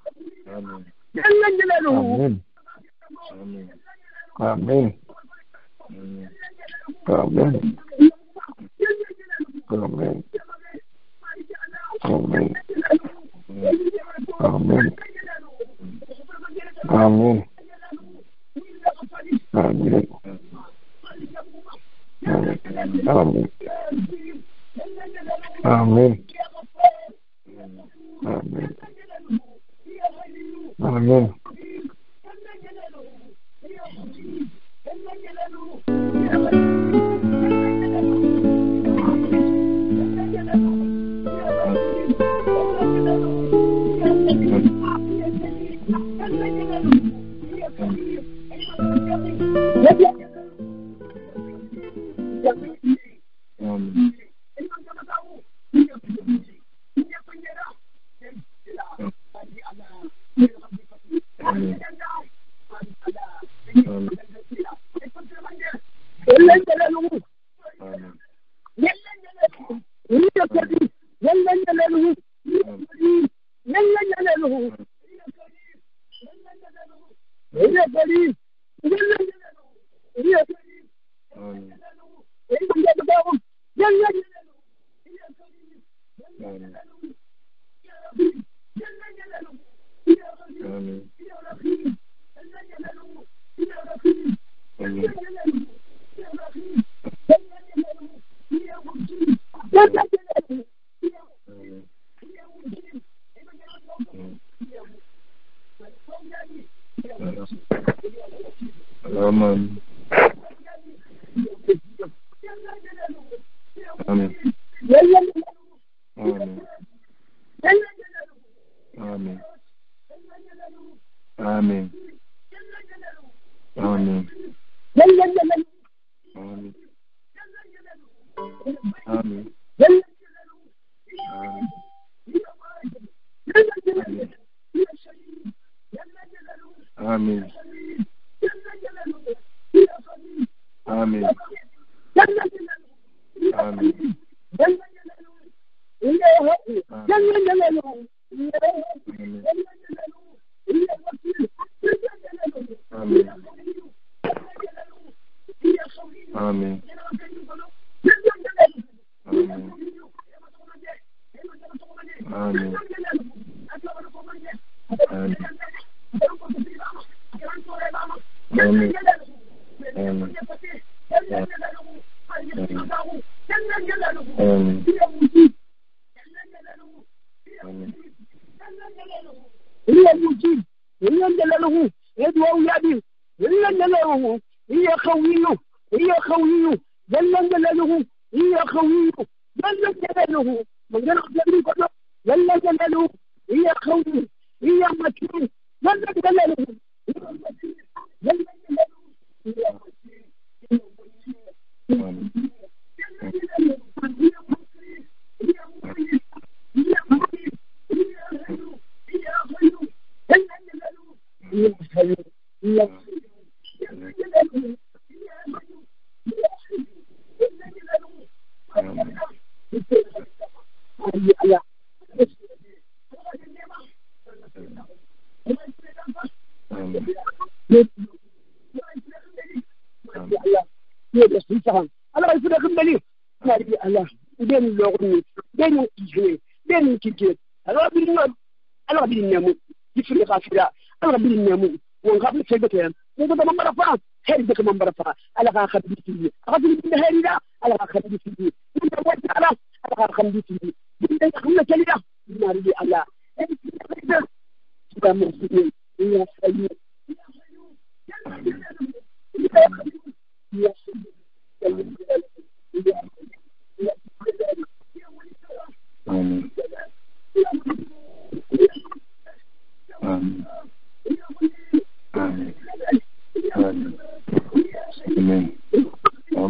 Amin. Amin. Amin. Amin. Amin. Amin. Amin. Amin. Amin. Amin. Amin.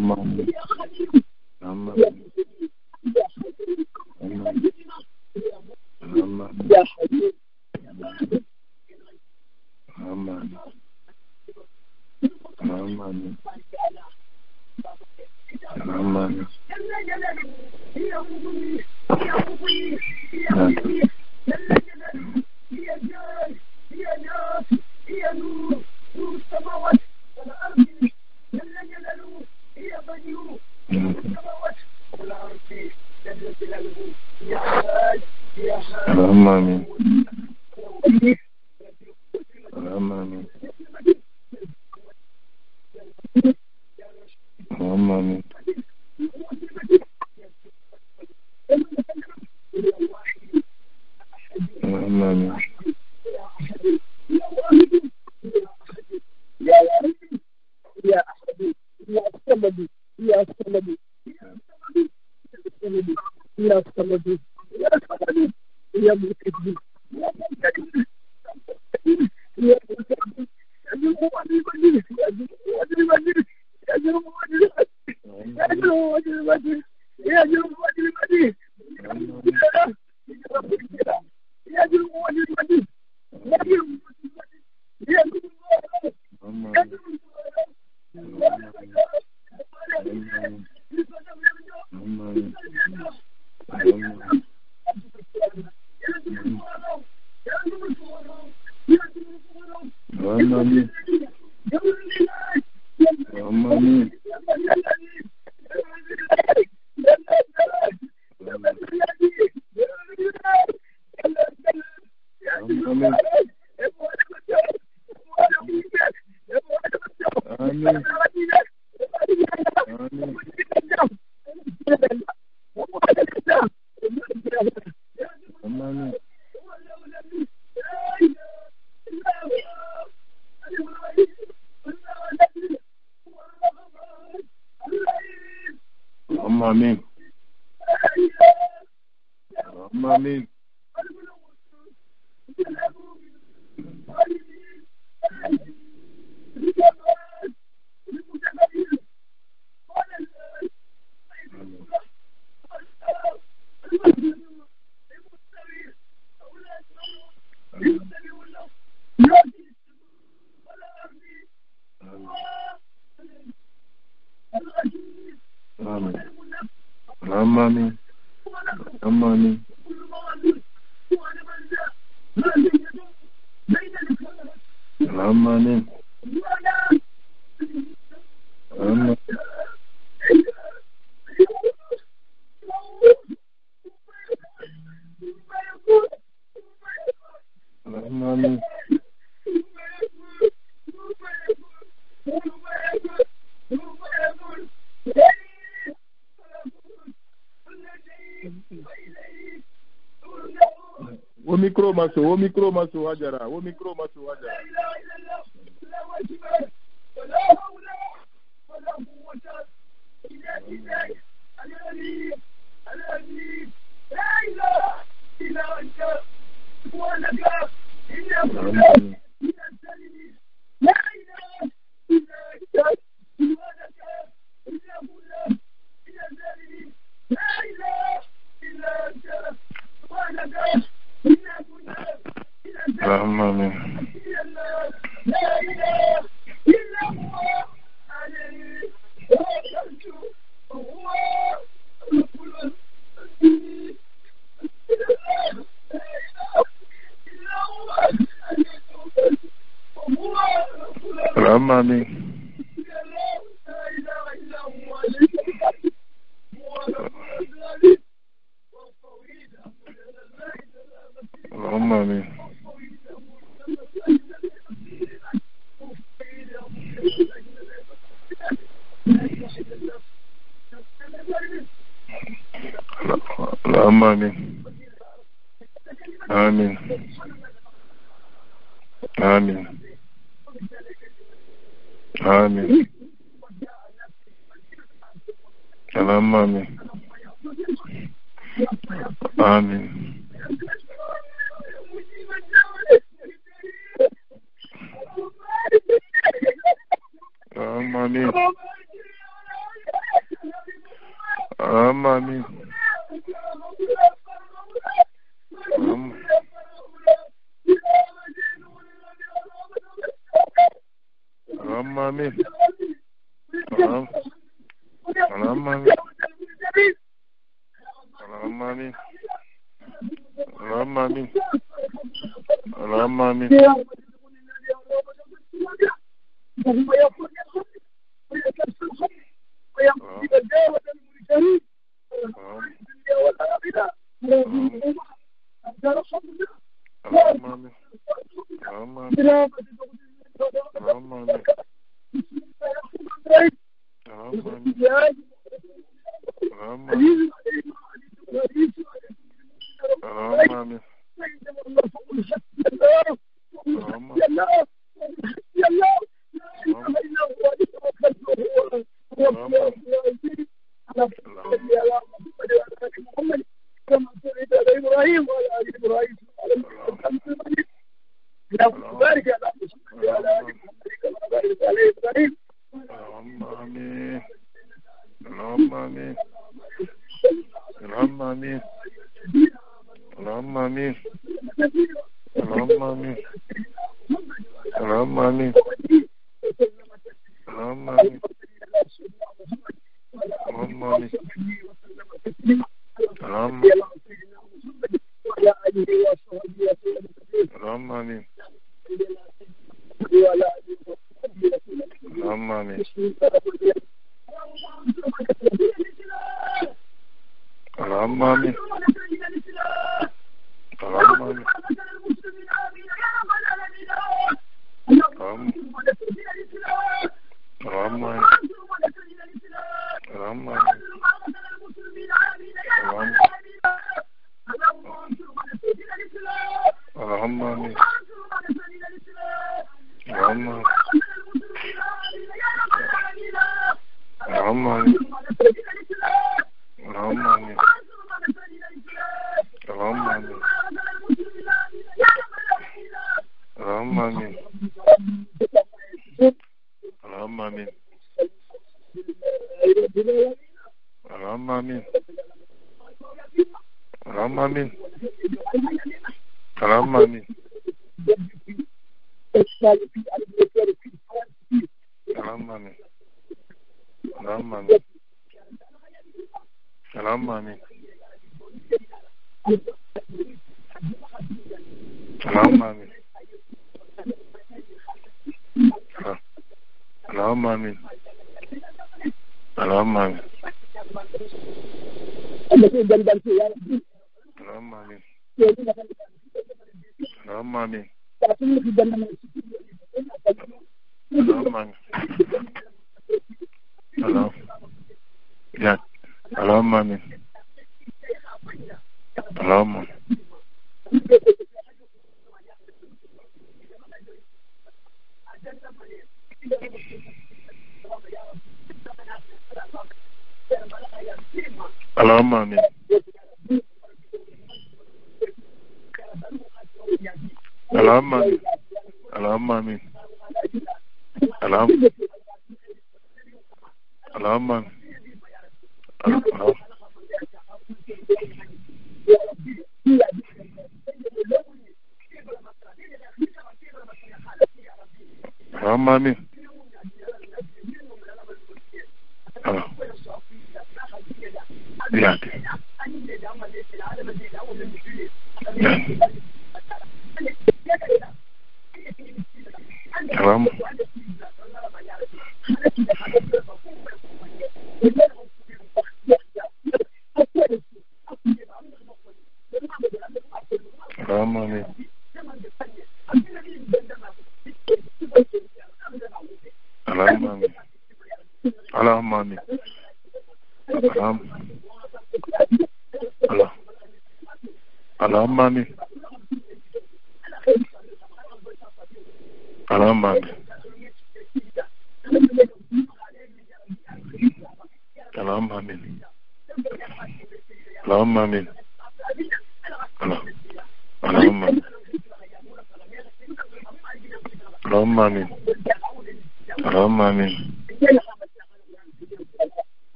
Wo micro maso hajara. Amin. Amin.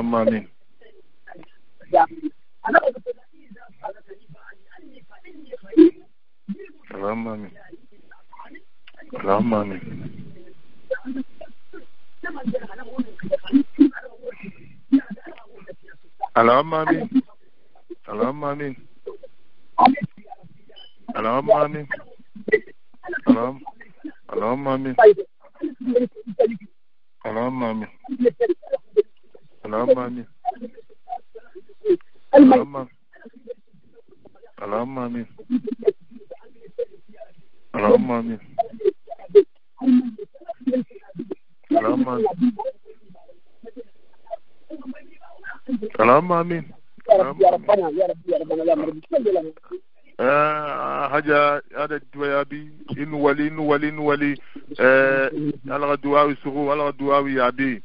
Allahumma amin. Allahumma amin. Allahumma amin. Allahumma amin. Allahumma amin. Allahumma amin. Allahumma amin. Allahumma amin. Allahumma amin. Allahumma amin. Allahumma amin. Allahumma amin. haja ada duwayabi in wali ala duwawi sugu ala duwawi yabi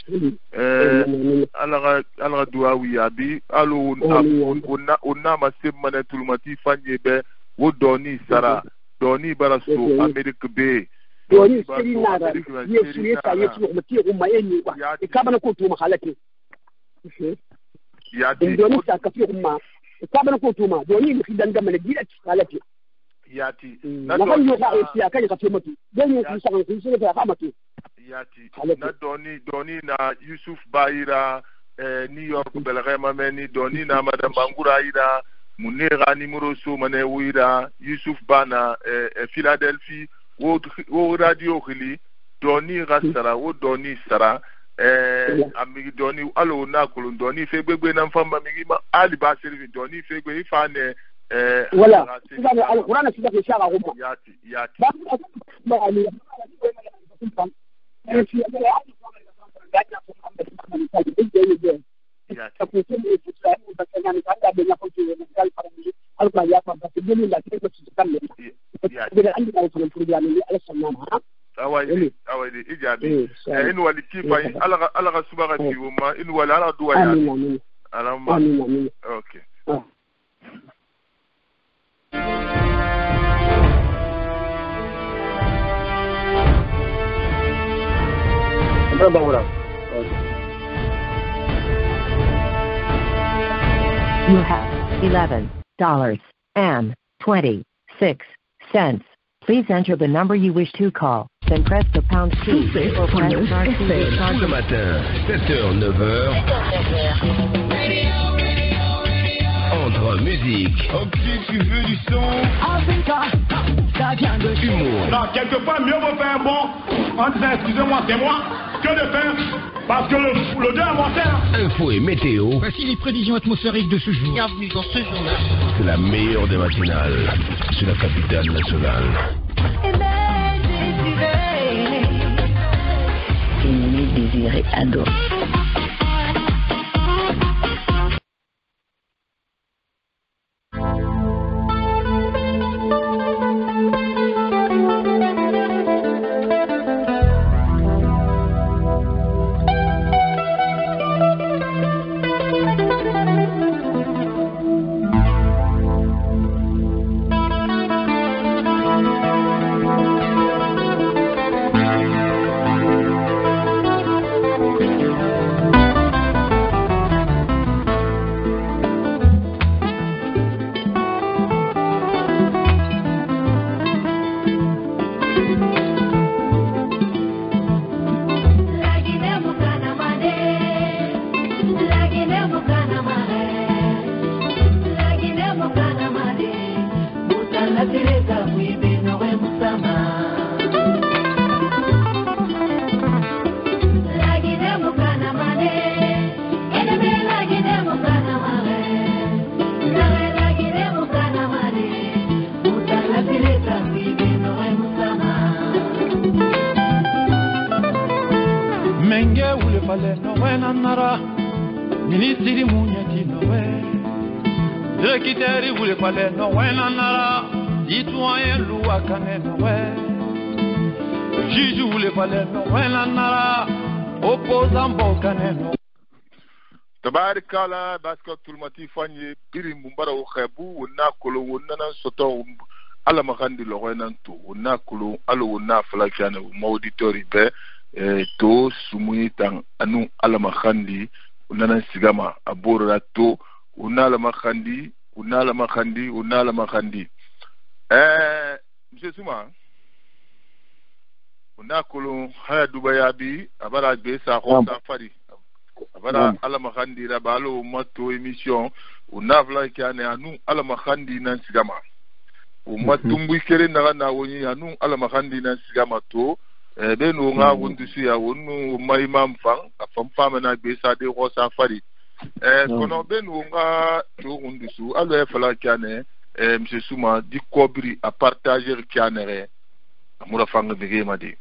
ala duwawi yabi alu unna masimana tulmati fanye be wo doni sara doni baraso amerique be doni sirina yesu yesu mati umma yenyi wa ikabana ko tuma halake ya di doni ta kafi umma ikabana ko tuma doni ni danga mala gida halake yati na kan yo ka ya kan ka tuma tu doni ku sa ku so ta famatu yati na doni na Yusuf Baira New York belrema meni doni na madam Bangura ira munera numero so mane wira Yusuf Bana Philadelphia wo radio khili doni rasara wo doni sara amigi doni alo na kulun doni fegbegbe na mfamba migi ma ali ba servi doni fegbe ifane wala sasa alquran sasa ke shara gumma yati ba ali awai ijabi in wali kifa ala subara fi wuma in wala ala duwa ya amin okay You have $11.26. Please enter the number you wish to call, then press the pound key or press star key. Tout le matin, 7h, 9h. Entre musique. Ok, tu veux du son. Humour. Non, quelque part, mieux vaut faire bon en disant excusez-moi, c'est moi, que de faire parce que le Dieu a monté. Info et météo. Voici les prévisions atmosphériques de ce jour. Bienvenue dans ce journal. C'est la meilleure des matinales. C'est la capitale nationale. Aimer, désirer, adorer. tabarikala basket tulmati fanye biri mumbara o khabu wona kolo wona nan soto ala makandi lo nan to wona kolo alo wona flakana auditori be to sumuitan anu ala makandi unana sigama abora to unala makhandi monsieur Souma unakulu haya dubaya bi abara be sa ko sa fari abara ala makhandi ra balo mato émission unavla kyane anu ala makhandi nan sigama umatumbu kere na woni anu ala makhandi nan sigama to beno nga wondusu ya wonu maimam fang afam na be sa de ko sa fari kono beno nga to wondusu alo e fala kyane monsieur Souma di kobri a partager kyane amura fanga bige madi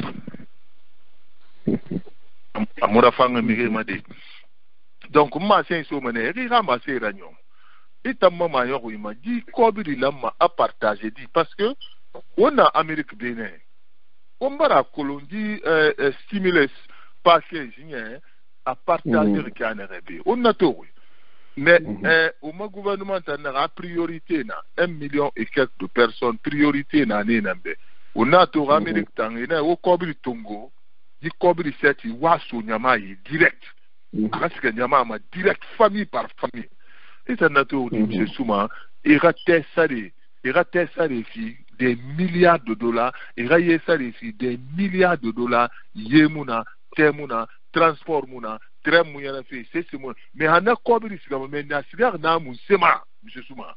donc ma sen so mane ri rama se ranyo itamma ma yo ima di kobri lamma a partager di parce que on a Amérique Bénin on bara kolondi stimulus package nye a partager kyane rebe on a to mais au gouvernement a priorité na 1 million et quelques de personnes priorité na ne nambe on a to Amérique tangina o kobri tongo di kobri seti waso nyama yi direct parce que nyama ma direct famille par famille et ça n'a to monsieur Souma irate sari fi des milliards de dollars iraye sari fi des milliards de dollars yemuna temuna transport muna tram mu yana fi c'est moi mais hana kobri sigama mais na sigar na mu sema monsieur Souma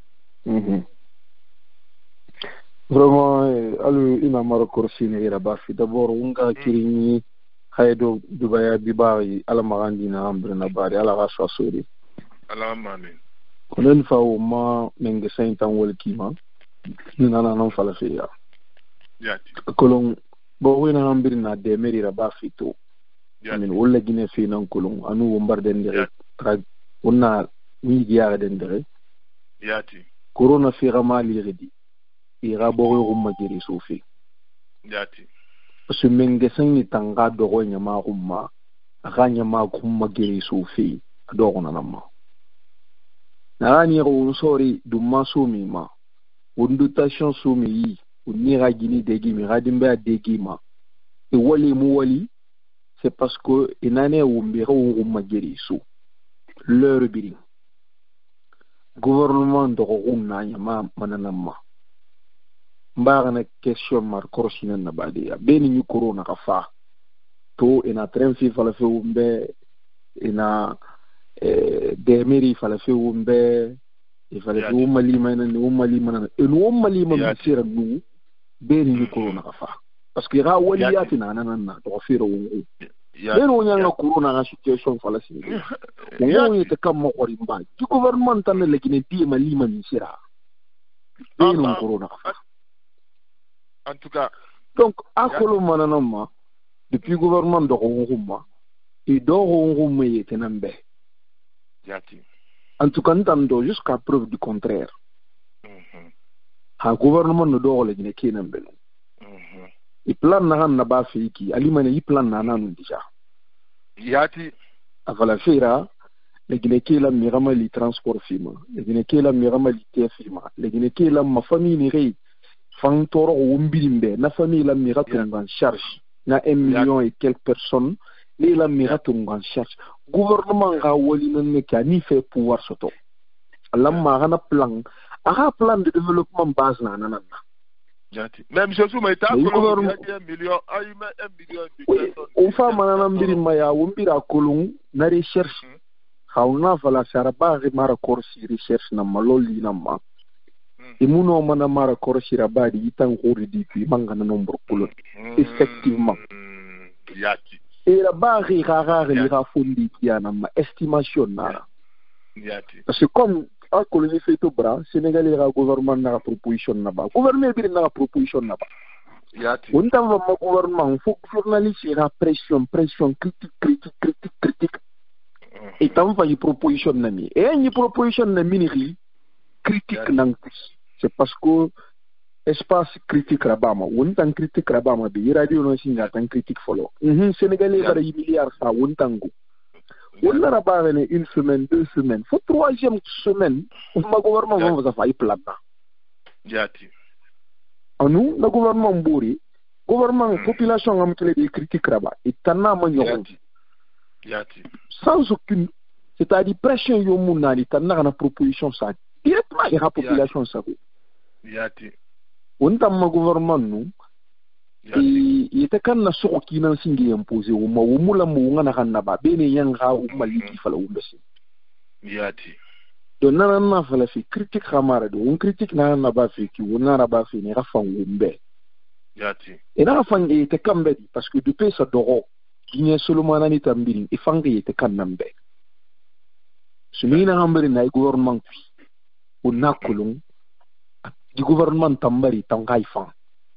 vraiment alu ina maro korsine ira bafi d'abord unga kirini haydo dubaya bibari ala magandi na ambre na bari ala raswa sori ala amen konen fa o ma menge saintan wolkima nana non fala fiya yati kolon bo wina ambiri na de meri ra bafi to amin wala gine fi nan kolon anu wombarden de tra wonna ni diara den de yati corona fi ramali redi ira boro rumma giri sofi yati su menge sanni tanga dogo nyama rumma aganya ma rumma giri sofi dogo nanama nani ro sori dumma sumi ma undutation sumi yi unira gini degi mi radimba degi ma e wali mu wali c'est parce que inane umbira rumma giri so leur biri gouvernement dogo rumna nyama mananama mbagana question mar korosinen na badia beni ñu corona ka fa to ina tren fi fala fe umbe ina demiri fala fe umbe e fala fe umali mana ni umali mana en umali mana sira nu beni ñu corona ka fa parce que ra wali yatina nanana to firo wu beni wonya nga corona na situation fala si wo yete kam mo ko rimba ci gouvernement tan le kine di mali man sira beni corona ka fa. En tout cas, donc à Kolomanama, depuis le gouvernement de Roma, et d'Oroma est un ambé. En tout cas, nous jusqu'à preuve du contraire. Le gouvernement ne doit pas le dire. Il plan n'a pas fait qui, Alimane, il plan n'a pas déjà. Yati. Avant la fera, les Guinéens la miramali transport firma, les Guinéens la miramali firma, les Guinéens la ma famille n'irait. Fang toro wumbirimbe na famille la miratung en charge na 1 million et quelques personnes les la miratung en charge gouvernement ga woli nan ka ni fait pouvoir soto lamma gana plan de développement base na nanana jati même je sou mais ta ko 1 million ay 1 million de personnes on fa manana mbirima ya wumbira kolung na recherche xawna fala saraba mara korsi recherche na maloli na ma imuno mana mara korosira badi itang hori dipi mangana nombre kulo effectivement yati et la bari rara ira fondi kiana ma estimation nara yati parce que comme a colonie fait au bras sénégalais ra gouvernement na proposition na ba gouvernement bi na proposition na ba yati on tam va ma gouvernement faut journaliste ira pression critique et tam va y proposition na mi et une proposition na miniri critique nang c'est parce que espace critique rabama wontan critique rabama bi radio no singa tan critique follow sénégalais bara yi milliards ça wontango wonna rabama ne une semaine 2 semaines faut 3e semaine ma gouvernement va fa plan jati anu na gouvernement mburi gouvernement population am tele di critique raba et tanna ma ñoko yati sans aucune c'est-à-dire pression yo munali tan na proposition ça directement ira population ça yati on tamma gouvernement nous il était kan na soko kinan singi imposer o ma o mula mo ngana kan na ba bene yanga o maliki fala o mbesi yati don na fala fi critique khamara do on critique na ba fi ki wona na ba fi ni rafa ngumbe yati et na rafa ngi te kambe parce que depuis ça doro Guinée seulement nani tambiri e fangi te kan nambe sumina hambere na gouvernement o nakulung di gouvernement tambari tangai fan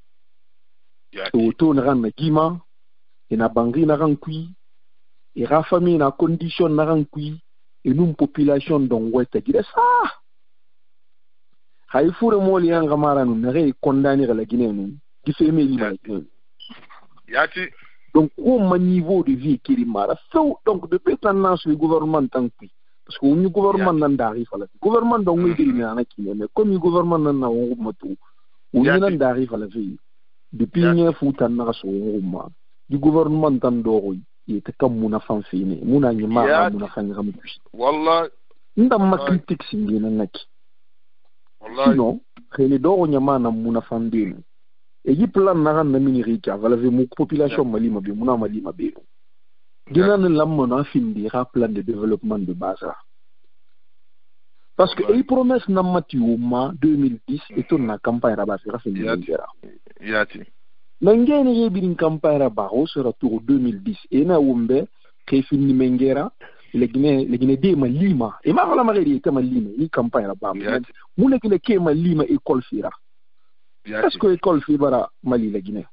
to na ran na gima ina bangi na ran kui e ra famille na condition na ran kui et nous population donc weta dire ça hay fure mo li nga mara nu na re condamner la Guinée nu di feme li ma yati donc au niveau de vie qui mara so donc depuis tendance le gouvernement tant kui parce que le gouvernement nan dari fala gouvernement donc ngi diri na ki mais comme le gouvernement nan na wo moto ou nan dari fala vie depuis ñe fuutan na so nguma du gouvernement tan doroy yete kam muna fan fini muna ñi ma muna fan ngam wallahi ndam ma critique singi na nak wallahi non xeli doro ñama na muna fan dinu e yi plan na ran na miniri ka vala ve mu population malima be muna malima be dina na lam na findi ra plan de développement de base parce que les promesses n'a mati au mois 2010 et tourne la campagne rabat sera fini yati mengene yebi une campagne rabat sera tour 2010 et na wumbe ke fini mengera le Guinée de malima et ma wala magari te malima ni campagne rabat mu ne ke ke malima école fira est-ce que école fira mali la Guinée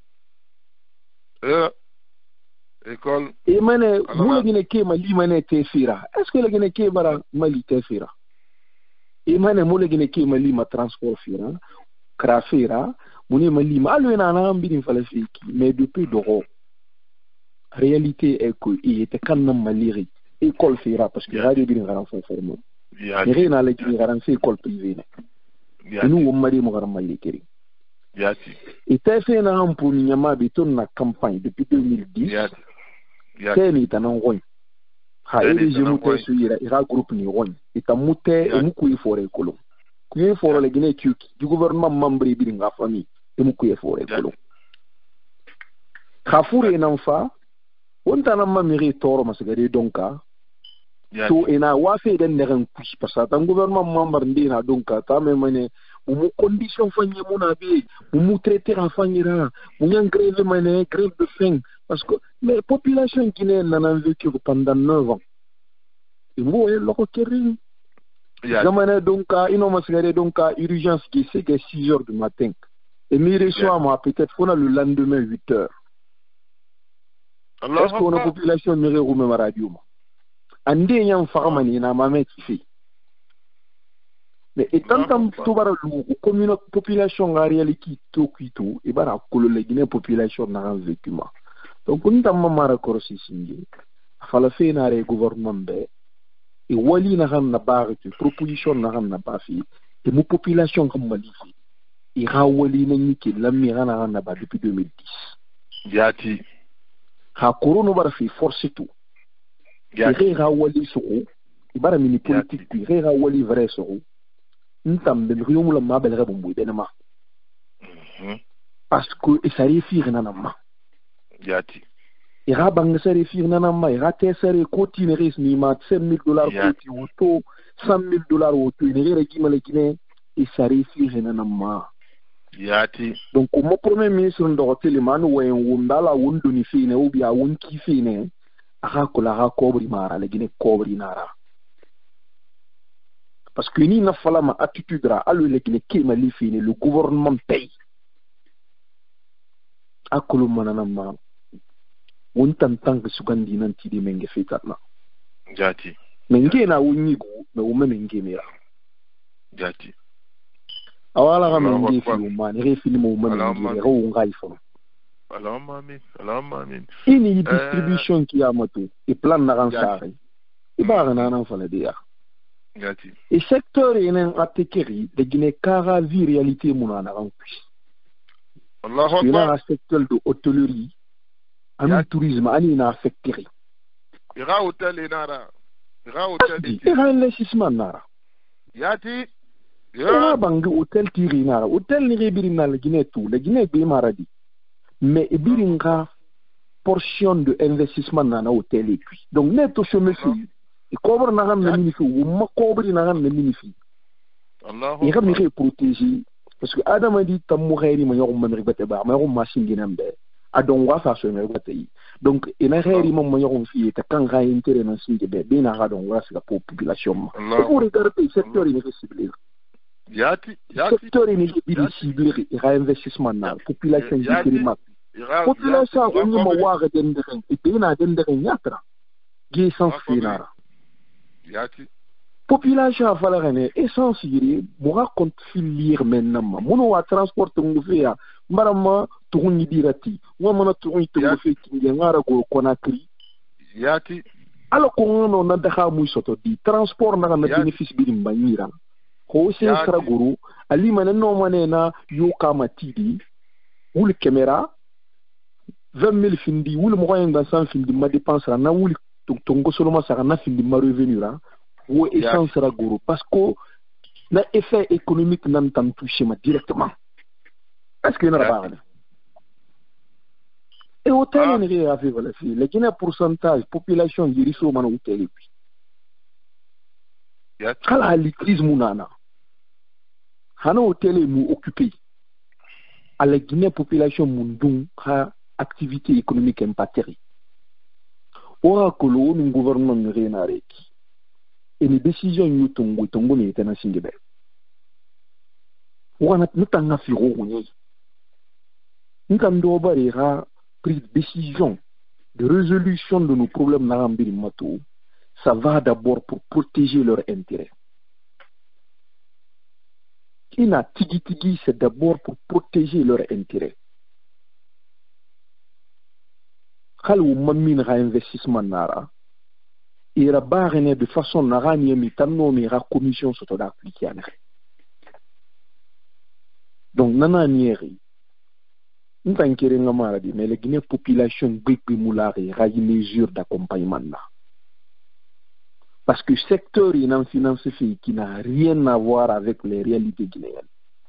école et mané mu ne Guinée ke malima ne te fira est-ce que la Guinée ke bara mali te fira et mané mo le gene ke malima transport fira krafira moni malima allo na na ambini fala fiki mais depuis doro réalité est que il était quand même maliri école fira parce que radio bin garan fo formo ya ni na le gene garan fait école privée ne nous on mari mo garan mali keri yati et t'as fait na ampo ni nyama bi ton na campagne depuis 2010 yati teni tanan goy ha iri je mu te suira ira groupe ni ron ita mute mu ku fore kolo ku fore le Guinée ki du gouvernement membre bi nga famille e mu ku fore kolo khafure nan fa wonta nan mamiri toro masagade donka to ina wa fe den ne ran kush parce que gouvernement membre ndina donka ta me mane mu condition fanye mona be mu traiter en fanyira mu yang grève mane grève de faim parce que les populations guinéennes n'en ont vécu pendant 9 ans. Et moi, je l'ai dit. Donc, il y a urgence qui c'est que 6 heures du matin. Et mes reçois, moi, peut-être, on a le lendemain 8 heures. Est-ce qu'on a une population de Roumé Radio? En ayant Faramani, on a ma mère qui fait. Mais étant que la population a réalité tout, et bien, la Guinée population n'a pas vécu. Donc, on a mamara korosi singi. Fala fe na re gouvernement be. E wali na ran na baratu proposition na ran na bafi. E mu population comme mali. E ra wali na niki lamira na ran na ba depuis 2010. Yati. Ha korono bara fi force tout. Yati. E ra wali soko. E bara mini politique bi re ra wali vrai soko. Ntam ben riyomu la ma bel rebon boy benema. Parce que e sari fi na ma. Yati. Ira bang sere fir nanama ira te sere koti ne res ni mat $100,000 koti auto $100,000 auto ne re ki male kine e sere fir nanama yati. Donc comme premier ministre ndo teleman wen wundala wundu ni fine ou bien wun ki fine aka ko la kobri mara le gine kobri nara parce que ni na fala ma attitude ra alu le gine ki mali fine le gouvernement paye akulu mananama wontan tank sugandi nan tidi menge fetatna jati menge na wunyigo me umeme mera jati awala ga menge fi umani re fi mo umeme ro ngai fo Allahumma amin ini distribution ki amato e plan na ransare e ba na nan fala dia jati e secteur enen atekeri de Guinée kara vi réalité munana ran Allahu akbar le secteur de hôtellerie, un tourisme, ani na secteur. Ira hôtel inara. investissement nara yati ya bangi hotel tiri nara hotel ni rebiri na la Guinée tout la Guinée be maradi mais biringa portion de investissement na hôtel et puis donc neto chemefi et cobre na ram na minifi ou ma cobre na ram na minifi Allah il ram ni protéger parce que adam a dit tamu khayri ma yokum man ribate ba ma yokum machine ginambe adon wa fa so me ribate donc ina khayri ma yokum fi ta kan ga intérêt na singe be na ga don wa sa population ma pour regarder secteur ni ciblé yati secteur ni ciblé il y a investissement na population différente population ko ni ma waga den den e na den den yatra gi sans finara yati population fala gane essence yiri mo raconte filir maintenant mono wa transport ngufia marama tuuni dirati wa mana tuuni to fi kinga ngara go Conakry yati ala ko ngono na dakha muy soto di transport na na bénéfice bi mbanyira ko se sara guru ali maneno manena yo kama tidi wul caméra 20,000 findi wul mo ngoyen dans 100 findi ma dépense na wul tongo solo sara na findi ma revenu ra wo essence sara guru parce que na effet économique nan tan touché ma directement est-ce que na ba et hôtel ni ri afi wala fi le Guinée pourcentage population yiri so man hôtel puis kala l'crise munana hana hôtel mu occupé à la Guinée population mundung ha activité économique impactée. Ora kolo un gouvernement ne renareki. Et les décisions nous tongo ni etana singebe. Ora na nutanga firo ni. Nkando barera prise de décision de résolution de nos problèmes na rambiri mato. Ça va d'abord pour protéger leurs intérêts. Ina tigi c'est d'abord pour protéger leurs intérêts. Kalau mamin ra investissement nara ira barene de façon nara ni mi tanno mi ra commission soto da appliquer ana donc nana nieri ntankere ngamara di mais la Guinée population gbegbe mulari ra une mesure d'accompagnement na parce que secteur in finance qui n'a rien à voir avec les réalités guinéennes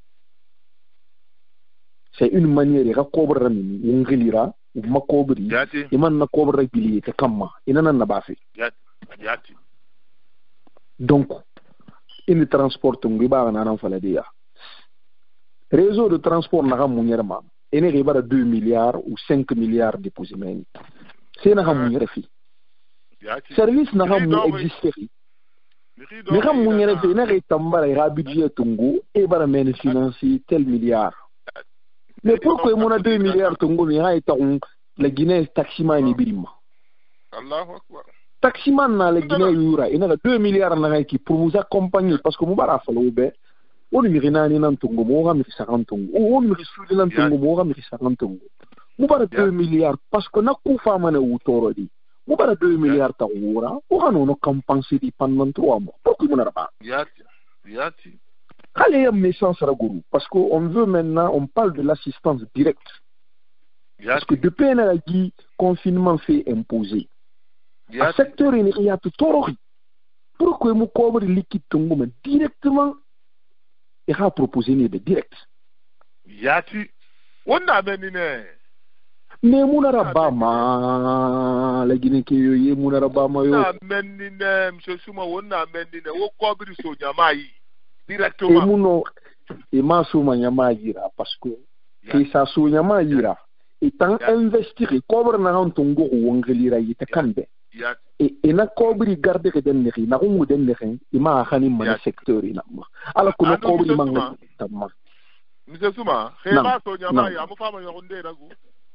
c'est une manière de recouvrer ni ngelira ma kobri iman na kobra bili te kamma inana na bafi yati donc une transport ngi ba na nan fala dia réseau de transport na ga munyerma ene riba da 2 milliards ou 5 milliards déposés men c'est na ga munyere fi service na ga mu exister mais ga munyere fi na ga tambara ga budget tungu e bara men financer tel milliard. Mais pourquoi il y a 2 milliards de la Guinée taximan ni birima? Allahu Akbar. Taximan na la Guinée yura, il y a 2 milliards qui pour vous accompagner parce que vous bara falo be. On mirina ni nan tongo mo ga mi 50 tongo. On mi sudi nan tongo mo ga mi 50 tongo. Mu bara 2 milliards parce que na ku fa mana utoro di. Mu bara 2 milliards ta wura, o ga no compenser di pendant 3 mois. Pourquoi mon araba? Yati. Allez, message Ragourou, parce qu'on veut maintenant, on parle de l'assistance directe. Parce que depuis le confinement fait imposer. Le secteur il y a tout torori. Pourquoi nous couvre liquide tongo mais directement il a proposé une direct. Yati. On a mené. Mais Mounarabama, la Guinée qui est Mounarabama yo. On a mené, monsieur Souma, on a mené. On couvre sur Yamaï. Directement. Et ma souma nyama yira parce que ça sou nyama yira et tant investir et cobre na on tongo wongelira yita kambe et na cobre garder que den neri na ungu den neri ima khani man secteur ina ma ala ko no cobre manga tamma monsieur Souma khema so nyama ya mu fama yokunde ragu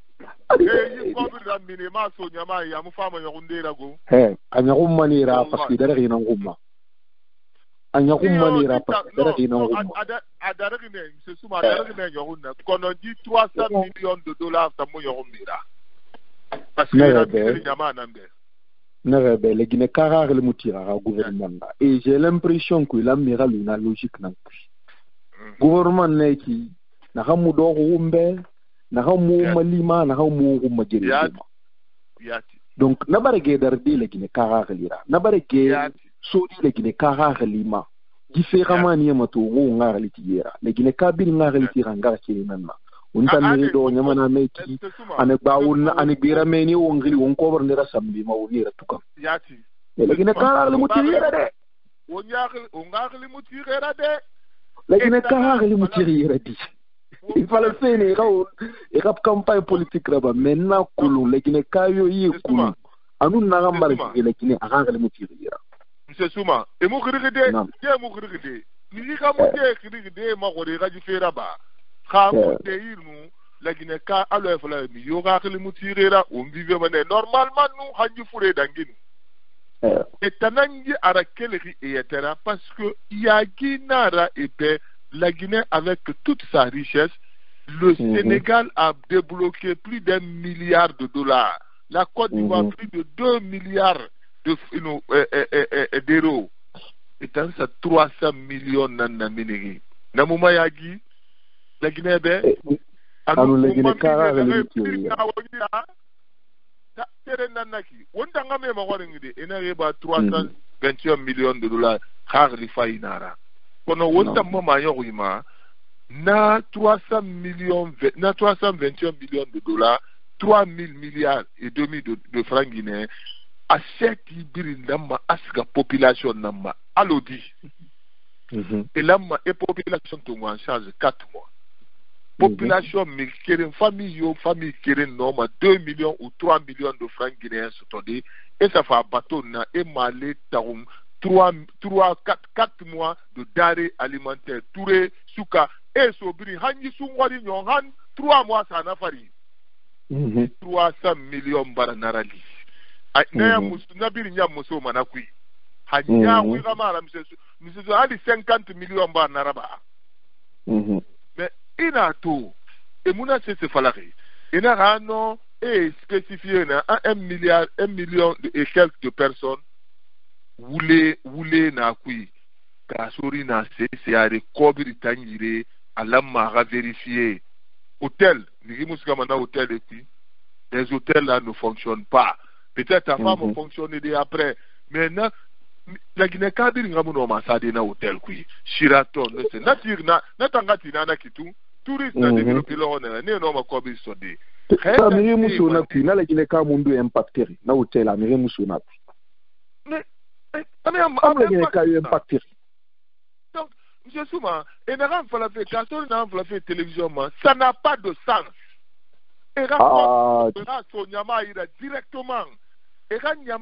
e cobre da minima so nyama ya mu fama yokunde ragu anya manira parce que dara ina ngumma anya kumanira pa dara ina ngumma adara ne monsieur Souma adara ne yoruna kono di 300 millions de dollars ta mo yorumira parce que la nyama nambe na be le Guinée carré le mutira au gouvernement et j'ai l'impression que l'amiral une logique nan gouvernement ne ki na hamu do rumbe na hamu malima na hamu rumajiri donc nabarege dardi la gine kara galira nabarege sodi la gine kara galima différemment ni mato wo ngara litiyera la gine kabir ngara litira ngara kelinanna unta mi do nyamana meki ane bawuna ane bira meni wo ngili won ko bar ndira sambi ma wonira tukam yati la gine kara le mutiyera de wo ngara mutiyera de la gine kara le mutiyera di il fallait faire une campagne politique là-bas. Maintenant, les Guinéens, nous n'avons pas les Guinéens à rendre les motifs. Monsieur Souma, et mon regardez, nous regardez. Nous disons que moi, on regarde du fait là-bas. Quand on dit nous, la Guinée, alors il fallait mieux regarder les motifs là. On vivait normalement nous, on a fourré dans Guinée. Et tanangi arakeli etera parce que Yaginara était la Guinée avec toute sa richesse, le Sénégal a débloqué plus d'1 milliard de dollars. La Côte d'Ivoire plus de 2 milliards d'euros. Et dans ça 300 millions d'anamini. Namuma Yagi, la Guinée est la Guinée kara ba 321 millions de dollars har li fainara kono wonta mama yorima na 321 millions de dollars 3000 milliards et demi de francs guinéens à cette birindama asga population nama alodi et là et population to en charge 4 mois population milkeren famille keren norma 2 millions ou 3 millions de francs guinéens sotodi et ça fait bateau na et malé tarum 4 mois de denrées alimentaires touré souka et sobri hanji sungwari nyon 3 mois ça na fari 300 millions baranarali na nabiri nya muso manakui hanya wi kamara msezo ali 50 millions baranaraba mais ina to et muna se falari ina rano et spécifié na 1 million et quelques de personnes wule na kui kasori na c'est à recouvrir tangire alama à vérifier hôtel ni musika mana hôtel et puis les hôtels là ne fonctionnent pas peut-être avant vont fonctionner après mais la Guinée kabir ngamuno masade na hôtel kui Sheraton c'est natirna natangati na kitu touriste na développer l'honneur ne no makobi sodé amiri musona kui na la Guinée ka mundu impacter na hôtel amiri musona mais la Guinée ka impacter. Donc, M. Souma, et télévision, ça n'a pas de sens. Et directement. Et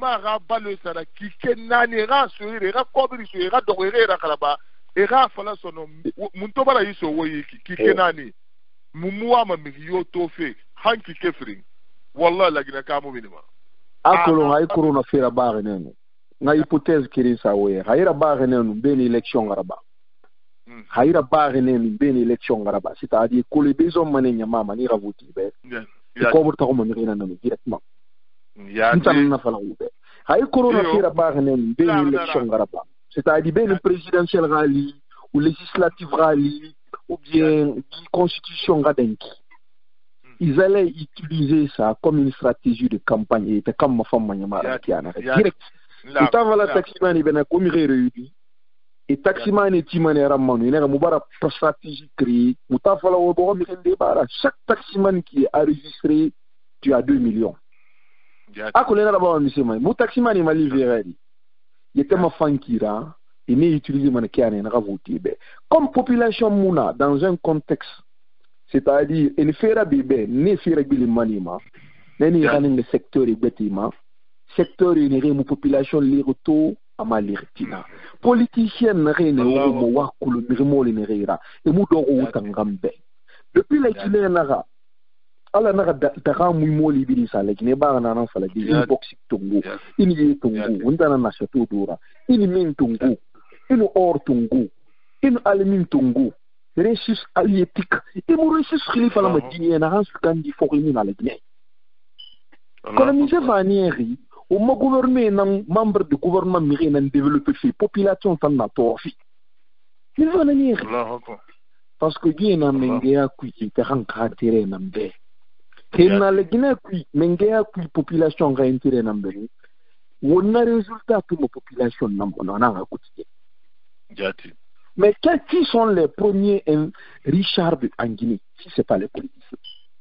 na hypothèse kiri sawe hayra bagenenu ben élection garaba hayra bagenenu ben élection garaba c'est-à-dire que les besoins mané nyama mani ravoti be ko burta ko mani rina nanu directement ya na fala ube hay corona fira bagenenu ben élection garaba c'est-à-dire ben présidentiel rally ou législative rally ou bien constitution gadenki ils allaient utiliser ça comme une stratégie de campagne et comme ma femme nyama kiana direct. Utavala la taximani bena komi réuni et taximani timane ramanu ina mubara stratégie créée mutafala wo bo mi rende bara chaque taximan qui est enregistré tu as 2 millions akolena la ba mi sema mu taximani mali verali yete ma fankira et ne utiliser man kiane na voter be comme population muna dans un contexte c'est-à-dire une fera bébé ne fera bilimani neni running le secteur et bâtiment secteur une mu population liroto ama lirtina politicien rene mo wakulu mirmoli nerira e mu do utangambe depuis la Guinée nara ala nara da mu moli bi sa la Guinée ba na fala di boxing tungu ini tungu undana na chateau dura ini min tungu ini or tungu ini almin tungu resus alietik e mu resus khalifa la Guinée na han kandi forini na la Guinée coloniser vanieri au gouvernement membre du gouvernement mairie n'a développé fait population tant na tofi il va venir parce que bien na mengia qui te ran caractère na mbe Kena le Guinée qui mengea qui population ga intérêt nambeni. Wonna résultat pour la population n'ambona quotidien. Mais qui sont les premiers Richard en Guinée si ce n'est pas les politiciens?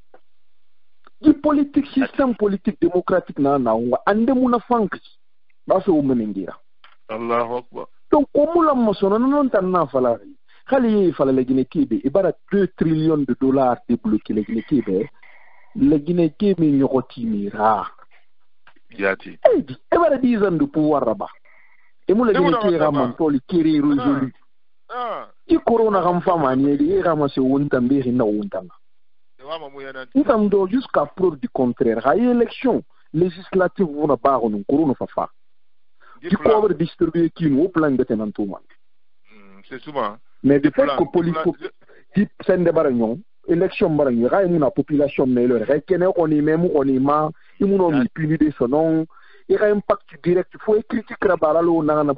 Du politique, système politique démocratique na on ande muna fanki ba so menengira. Allahu Akbar. Donc comme la mosono non tan na fala. Khali fala la Guinée kibe ibara 2 trillions de dollars débloqués la Guinée kibe. La Guinée kibe nyokoti mira. Yati. Ibara 10 ans de pouvoir là-bas. Et moi la Guinée kibe ramantoli kiri résolu. Qui corona kam fama ni e ramase wonta mbiri na wonta. Nous sommes jusqu'à preuve du contraire. Il y a une élection législative pour la barre de Corona Fafa. Du coup, distribuer qui nous au plan de Tenantouma. C'est souvent. Mais de fait que politique, type Sende Baragnon, élection Baragnon, il y a une population meilleure. On est même, on est mal, il y a une puni de son nom. Il y a un impact direct. Il faut critiquer la barre, on a un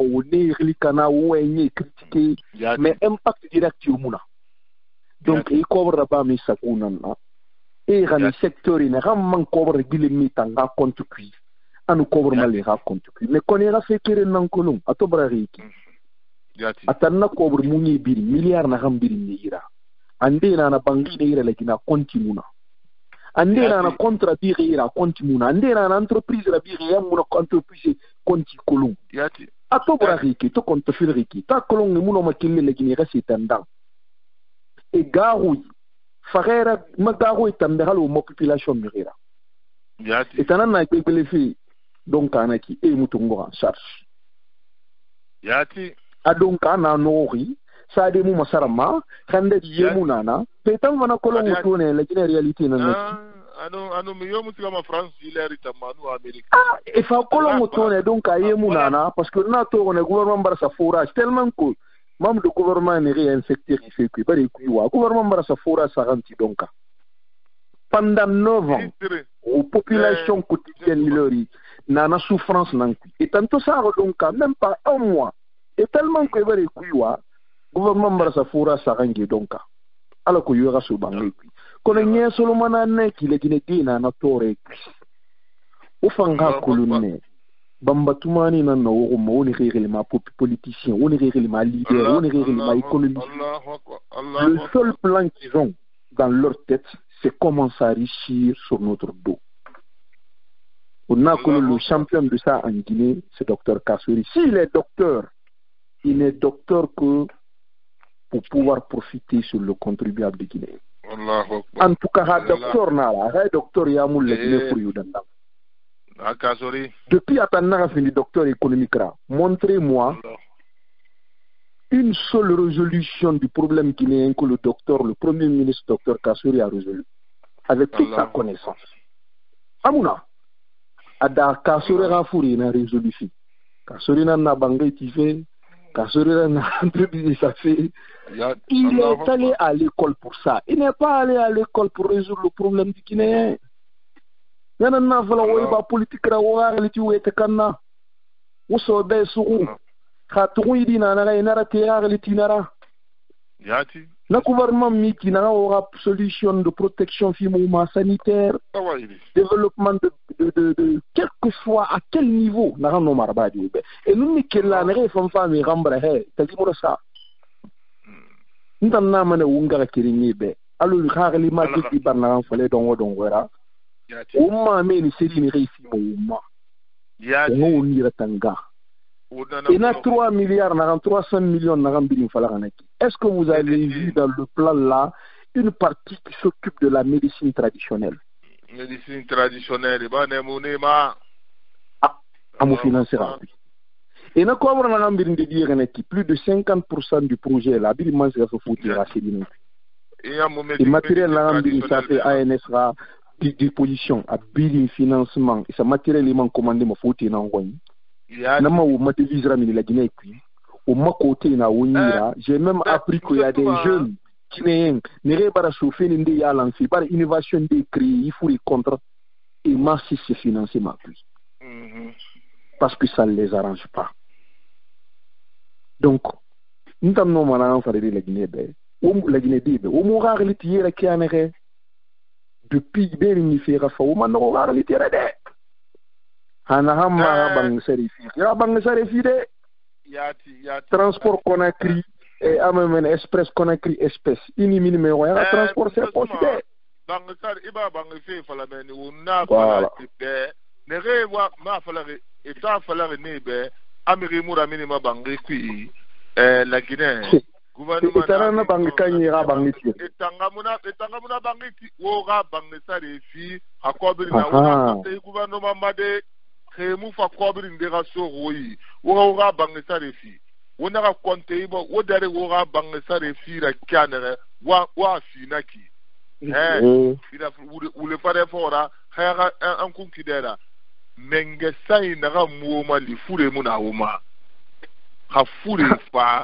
critiquer, mais impact direct, il y a. Donc, il couvre pas mes sacounans. Et le secteur, il ne couvre pas les mitanga compte cuit. On ne couvre pas les compte cuit. Mais quand il a fait qu'il y a un colon, à Tobrariki, à Tana couvre mouni biri, milliard na rambiri nira. Ande na bangi nira la kina continua. Ande na contrat biri la continua. Ande na entreprise la biri ya muna entreprise conti colon. À Tobrariki, to compte filriki. Ta colon ne muna makille la kina c'est tendant. Et Garoui, Farera, Magaroui, Tambéral ou ma population murira. Et t'en as un fait, donc Anaki et Moutongo en charge. Yati. A donc Anna Nori, Sade Mouma Sarama, Kande Yemunana, Pétan Vana Colombo tourne, la réalité n'a Ano miyo mutigama France il est ritamanu Amérique. Ah, et fa Colombo tourne donc à Yemunana, parce que NATO on est gouvernement barça forage tellement cool. Membre du gouvernement n'est rien secteur qui fait que le gouvernement barça forage garanti donc. Pendant 9 ans, aux populations quotidiennes il nana souffrance nan et tantôt ça donc même pas un mois. Et tellement que le gouvernement barça forage garanti donc. Alors que y aura ce banque. Quand il y a seulement un qui est guinéen na tore. Au fanga colonne. Bambatumani na no on est réellement politicien, on est réellement leader, on est réellement économiste. Le seul plan qu'ils ont dans leur tête, c'est comment s'enrichir sur notre dos. On a connu le champion de ça en Guinée, c'est Dr Kassouri. S'il est docteur, il n'est docteur que pour pouvoir profiter sur le contribuable de Guinée. En tout cas, docteur Nala, docteur Yamoul le Guinée pour you dans. Depuis attendant fini docteur économique, montrez-moi une seule résolution du problème guinéen que le premier ministre docteur Kassouri a résolu, avec toute sa connaissance. Amouna, Ada Kassouri Rafouri n'a résolu. Kassouri n'a bangé tifé, Kassouri n'a entrepris sa fait. Il est allé à l'école pour ça. Il n'est pas allé à l'école pour résoudre le problème du Guinéen. Il y a une politique qui est kanna. Uso be suku. Khatu idi na na ina te ya reliti nara. Yati. Le gouvernement miki na aura solution de protection fimouma sanitaire. Développement de quel que soit à quel niveau na no marba di be. Et nous ni kella na re fam fami rambra he. Tagi mo sa. Ndan na mane wunga kiringi be. Alu khagli ma di barna fale dongo ra. Umma meni seri réussi umma on ira tanga et na 3 milliards na 300 millions na gambini falaganaki. Est-ce que vous avez vu dans le plan là une partie qui s'occupe de la médecine traditionnelle? Médecine traditionnelle ba ne munema amu financera et na ko na gambini de dire que plus de 50% du projet là bi man se foutir à Céline et matériel na gambini ça fait ANSRA disposition à building financement et ça matériellement commandé ma faute na ngoni nama ou matérialisera mini la Guinée puis au ma côté na wonira j'ai même appris qu'il y a des jeunes guinéens n'iraient pas chauffer n'indi ya lancer par innovation des créer il faut les contrats et masser ce financement plus parce que ça ne les arrange pas donc nous t'amenons maintenant à faire la Guinée ou la Guinée bibe ou mourir les tiers qui en est depuis beri ni fera fa o man no ga litere de hana hamma bang serifi ya bang serifi de yati transport Conakry et amen express Conakry espèce ini mini me wa transport c'est possible bang sar iba bang fe fala men wonna fala be ne re wa ma fala et ça fala ne be amiri mura mini ma bang kui la Guinée gouvernement etana bang kanyi ga bang ti etanga muna bang ti wo ga bang sare fi akobiri na wona te gouvernement made khemu fa kobiri ndega so royi wo ga bang sare fi wona ga konte ibo wo dare wo ga bang sare fi ra kanere wa finaki ila ule fare fora khaya an kunkidera menge sai na ga muoma li fure muna woma ha fure fa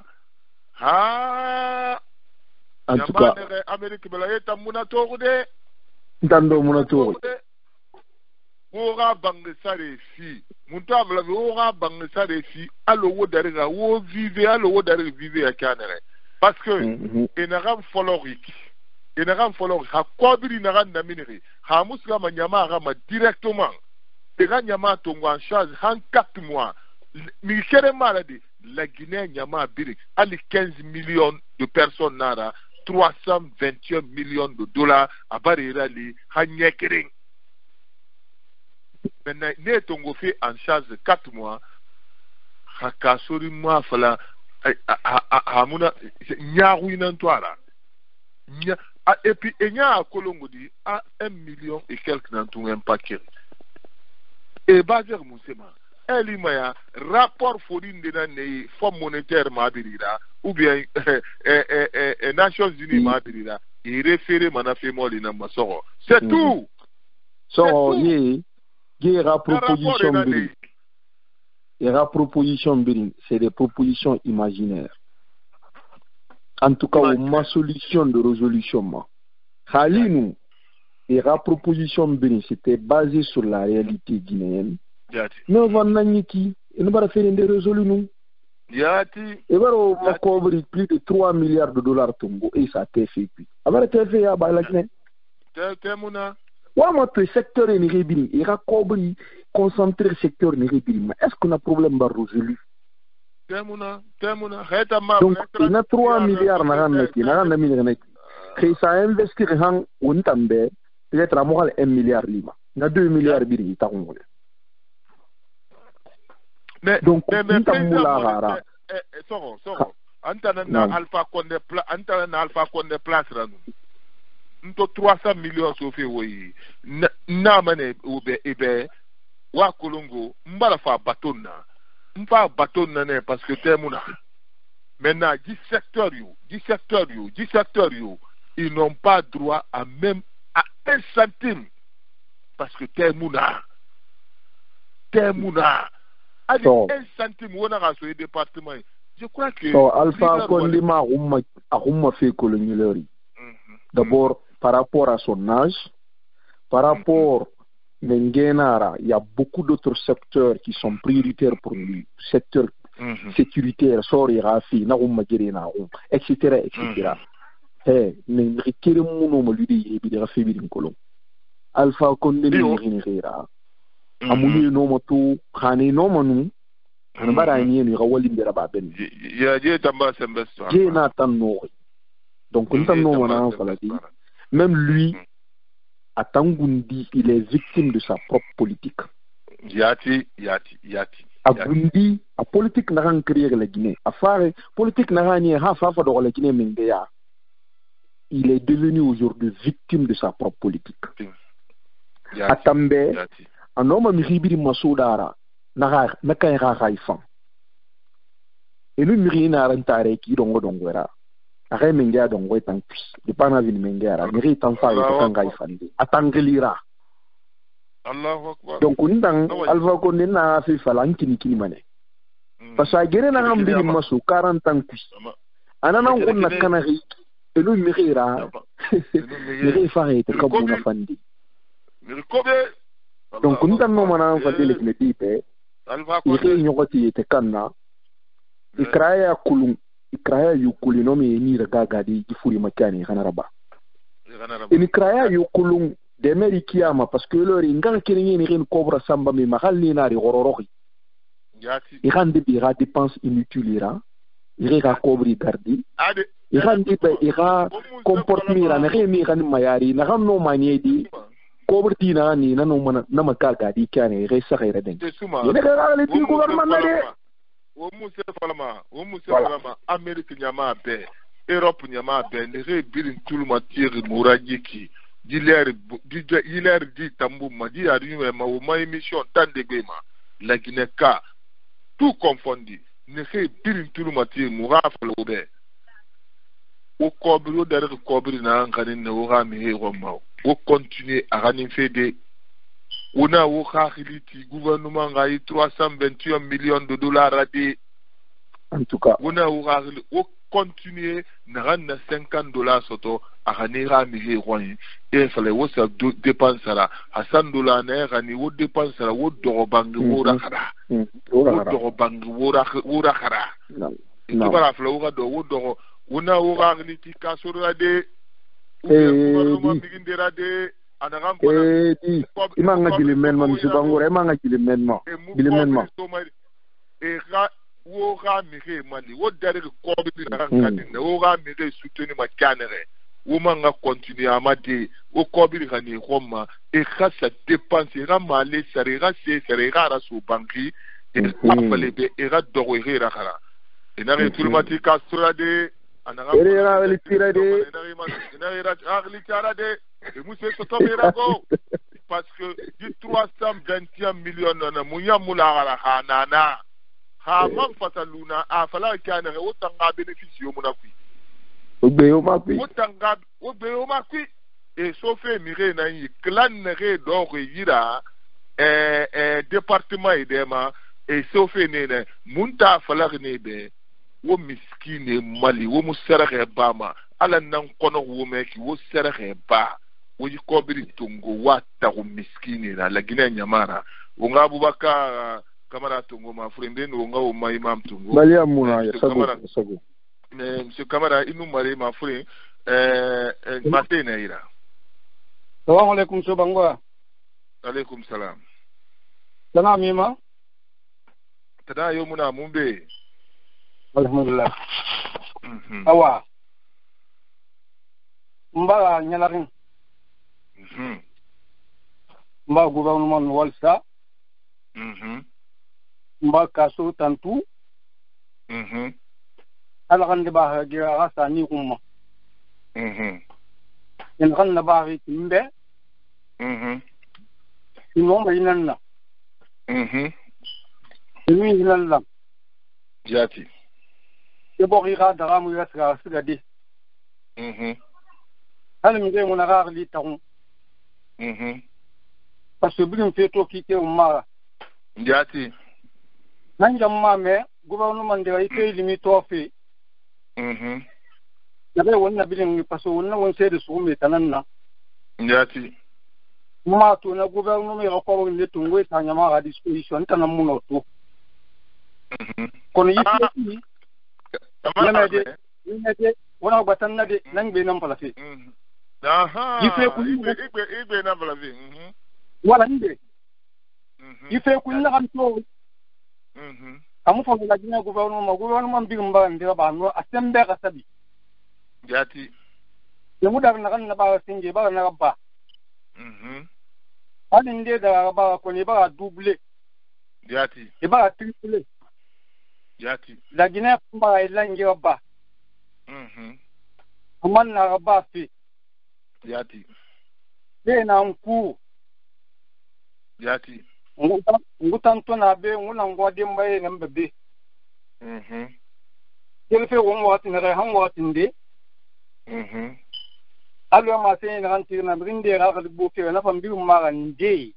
ha en tout cas Amérique bela yeta muna togude ndando muna togude woga bangi sare fi munta bela woga bangi sare fi allo wodare ga wo vive allo wodare vive ya kanere parce que enagam foloriki ha kobiri na ganda miniri ha musga manyama ga ma directement et ga nyama tongo en charge han 4 mois mi kere malade la Guinée nyama birik ali 15 millions de personnes nara 321 millions de dollars à barira li hanyekering maintenant ne tongo fait en charge de 4 mois hakasori moi fala amuna nyaruina ntwara et puis enya kolongo di a 1 million et quelques dans tout un paquet et bazer musema elimaya rapport forin de na Fonds monétaire mabirira ou bien Nations Unies mabirira et référé manafé moli na masoro c'est tout so ye proposition birin c'est des propositions imaginaires en tout cas ma solution de résolution Khalinu et la proposition birin c'était basé sur la réalité guinéenne. No vananyiki ino bara faire des résolutions yati et baro ma couvrir plus de 3 milliards de dollars tongo et ça t'est fait puis abara t'est fait ya ba la Guinée temuna wa ma te secteur ni rebini et ra couvrir concentrer secteur ni rebini est-ce qu'on a problème ba résolu temuna heta ma donc il a 3 milliards na ganda mi na qui ça investir hang untambe peut-être amoral 1 milliard lima na 2 milliards biri ta ngole. Donc, Antana Alpha Condé place ranu. Nto 300 millions sofi woyi. Na mane ebe wa kolongo mbala fa batonna. Mpa batonna ne parce que temuna. Maintenant 10 secteurs yo, ils n'ont pas droit à même à 1 centime parce que temuna. Allez, 1 centime on a sur le département. Je crois que Alpha Condé a fait colonialerie. D'abord par rapport à son âge, par rapport Mengenara, il y a beaucoup d'autres secteurs qui sont prioritaires pour lui, secteur sécuritaire, etc. Mais requiert mon lui Alpha Condé amuli no moto khane no manu kan bara ni ni rawali mbera ba ben ya je tamba sembesto je na tan no donc on tan no wana falati même lui à Tangundi il est victime de sa propre politique yati a Gundi a politique na ran créer la Guinée a faire politique na ran ni ha fa do la Guinée mendeya il est devenu aujourd'hui victime de sa propre politique a Tambe un homme miribiri masudara na kay raifan et lui mirina rentare ki dongwera akay menga dongwe tanki de pana vin mengara miri tanfa ko ngai fandi atangelira Allahu akbar donc ndang Alpha Condé na fi falanki ni mane parce que gere na ngam biri masu 40 ans anana on na kanari et lui mirira miri farait ko na fandi donc nous avons maintenant fait les métiers il nyogoti te kanna ikraya yukulinomi ni raga gadi ifuri makani kanaraba ikraya yukulung de meri kiyama parce que lori ngan kini ni rin cobra samba mi mahal ni nari gororoki iran de bira dépense inutile ira ira cobri gardi iran de ba ira comportement ira na mi kan mayari na kan no manie di cobri na ni na no mana na makaga di kane ira sa ira den ina ga ale ti gouvernement na de wo musa falama Amerique nyama be Europe nyama be ne re birin tulma tiri murajiki diler di tambu ma di ari ma wo ma émission tan de bema la Guinée-Ka tout confondu ne re birin tulma tiri murafalo be wo kobri wo dare kobri na ngani ne wo ga mi ho ma wo continuer à ganin fede ona wo khakhliti gouvernement ngai 321 millions de dollars à des en tout cas ona wo khakhliti wo continuer na $50 soto a ganira mi he roin e fale wo sa dépensera à $100 na gani wo dépensera wo do bangi wo rakara wo do bangi wo rakara no bara fle wo do wo do ona wo khakhliti kasura de gouvernement bigindera de imanga gilimen ma monsieur Bangor imanga gilimen ma e ga wo ga mi ge mali wo dare ko bi na kan wo ga mi ge soutenir ma canere wo manga continuer amade wo ko bi ga ni khoma e ga sa dépenser ga mali sare ga se sare ga ra so banki e afale be e ga do go ge ra khara e na re tulmatika sura de anaga era le tira de ina era agli tira de et monsieur Sotomirago parce que du 321 millions na munya mulagara hanana ha man fataluna a fala kana o tanga bénéficio munakui obeyo makui o beyo makui et saufé miré na yi clan nere do yira département edema et saufé ne munta fala ne be wo miskine mali wo musaraxe bama ala nan kono wo meki wo saraxe ba wo yikobiri tungo wata wo miskine na la Guinée nyamara wo nga Abubakar kamara tungo ma frende no nga wo ma imam tungo bali amuna ya sago mais monsieur kamara inu mari ma frère matena ira assalamu alaikum so bangwa alaikum salam sana mima tada yo muna mumbe alhamdulillah awa mba nyalarin mba gouvernement walsa mba kaso tantu ala kan de ba gira rasa ni kuma en kan na ba ri timbe ino ma inanna imi inanna jati e bo ira dara mu yasga siga di hal mi ngey mona gar li taw parce que bilim feto ki te umma jati nan jamma me gouvernement de ay pay limi to fi na be wonna bilim ni parce que wonna won sede su me tananna jati ma to na gouvernement me ko ni to ngoy ta nyama ga disposition tanam mu no to kono yi Yemede wona batan na de nang be nam pala fi aha yife ku igbe na pala fi wala nde yife ku na kan to amu fa la Guinée gouvernement bi mba ndira ba no asembe ka sabi jati yemu dar na kan na ba singe ba na ba ali nde da ba ko ni ba double jati e ba triple jati la Guinée mba ila ngira ba aman na ba fi jati be na nku jati ngutan to na be nguna ngode mbaye na mbebe yelfe won wati na han wati ndi alwa ma se na ranti na brinde ra ga bu fe na fam bi ma ndi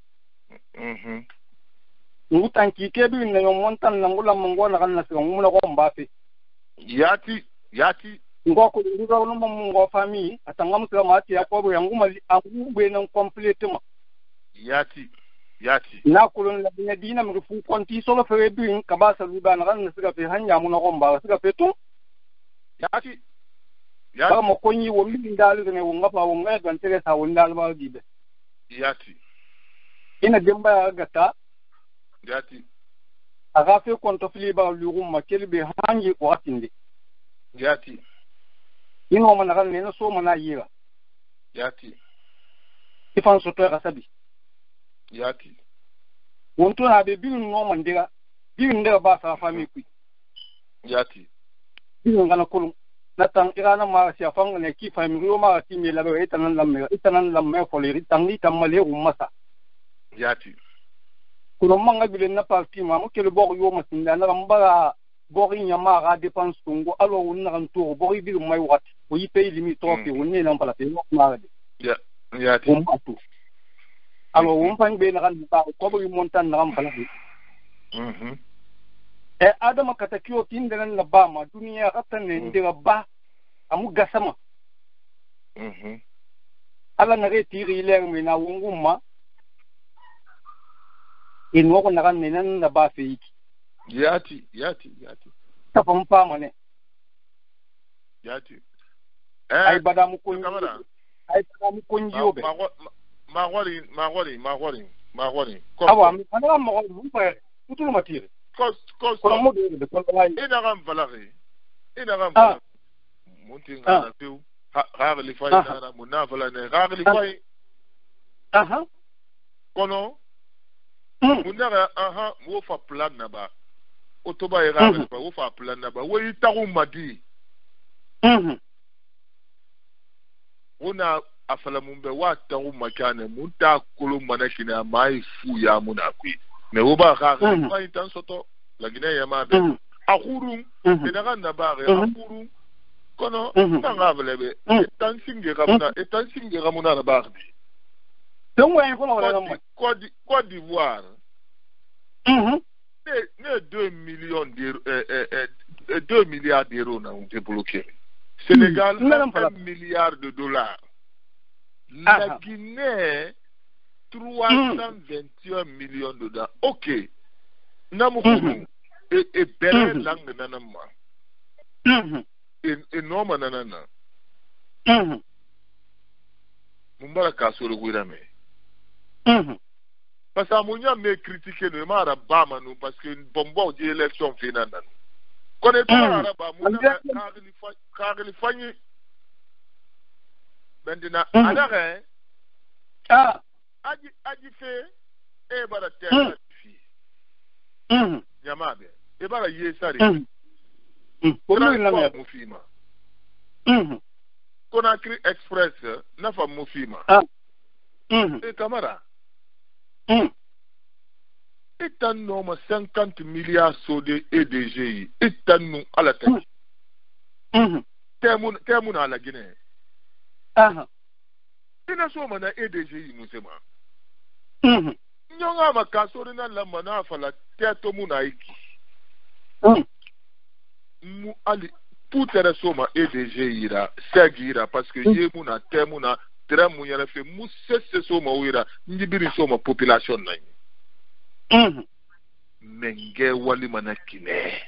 ngutan ki ke bi na yo montan na ngula mongo na kan na se ngumuna ko mbafe yati ngoko ndiga no mongo fami atanga musira mati ya ko bo nguma angube na completement yati na kulun la bina dina mu fu konti solo fe bin ka ba sa luba na kan siga fe hanya mu na ko mba siga fe to yati ba mo konyi wo min dal ne wo ngapa wo ngai gan tere sa wo ndal ba dibe Yati. Ina demba gata. Yati. Aga fe konto fili ba lurum makeli be hangi ko atinde. Yati. Ino mana kan ne so mana yira. Yati. Ifan so to ga sabi. Yati. Wonto na be bi no mandira. Bi ndira ba sa fami ku. Yati. Bi ngana kulum. Natang irana ma sia fang ne ki fami ro ma ti me la be itanan lamme foleri tangi tamale umasa. Yati. Kuno manga bile na parti ma mo kele bok yo ma tinda na mbara bori nyama ga dépense tungo alo wonna kan to bori bi mai wat o yi pay limi to fi wonni na pala pe mo ma ga ya yati alo won fan be na kan ba ko bo montan na kan pala e adama kata kiyo tinda na ba ma duniya kata ne ndira ba amu gasama ala na re tiri le mi na wonguma in wako na kan nenan na ba fe yiki yati ta pampa mane yati ai bada mu kunji obe magori awa mi ana ma mu pa tutu matire ko mo de ko la ina gam valari munti ngana tiu ragli fay dara munafala ne ragli fay kono munara wo fa plan na ba otoba era ba wo fa plan na ba wo itaru madi wona afala mumbe wa taru makane munta kulu manashina mai fu ya munakwi me wo ba ga fa itan soto la Guinée ya ma be akuru bedaga na ba re akuru kono tanga velebe etan singe kamuna na ba bi Côte d'Ivoire. Ne 2 milliards d'euros n'a été bloqué. Sénégal, 1 milliard de dollars. La Guinée, 321 millions de dollars. Ok. Namoukounou. Et belle langue nanama. Et non manana. Mumbala kasoro guirame. Parce que Amounia me critiqué ne m'a pas nous parce que bombo d'élection finale. Connais-tu l'arabe Amounia car il fallait maintenant alors adi fait e bara terre fi yamabe e bara yesari ko mufima Conakry Express nafa mufima e camara Etan noma 50 milliards sur des EDGI. Etan nous à la tête. Termoun à la Guinée. Ina so mana EDGI musema. Nyonga makasori na la mana fala teto muna iki. Mu ali putere soma EDGI ra segira parce que ye muna temuna tremu yara fe mu sese soma wira njibiri soma population na menge wali manakine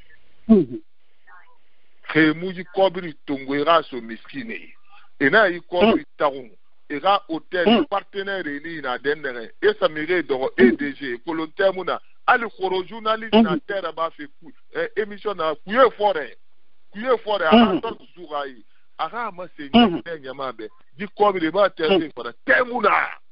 muji kobiri tongo ira so miskine ena yi kobiri tagun ira hôtel partenaire ni na denere esa mire do EDG volontaire muna ali khoro journaliste na terre ba fe ku émission na kuye fore a tot sugai aga ma se nyama be di kobiri ba terre fora temuna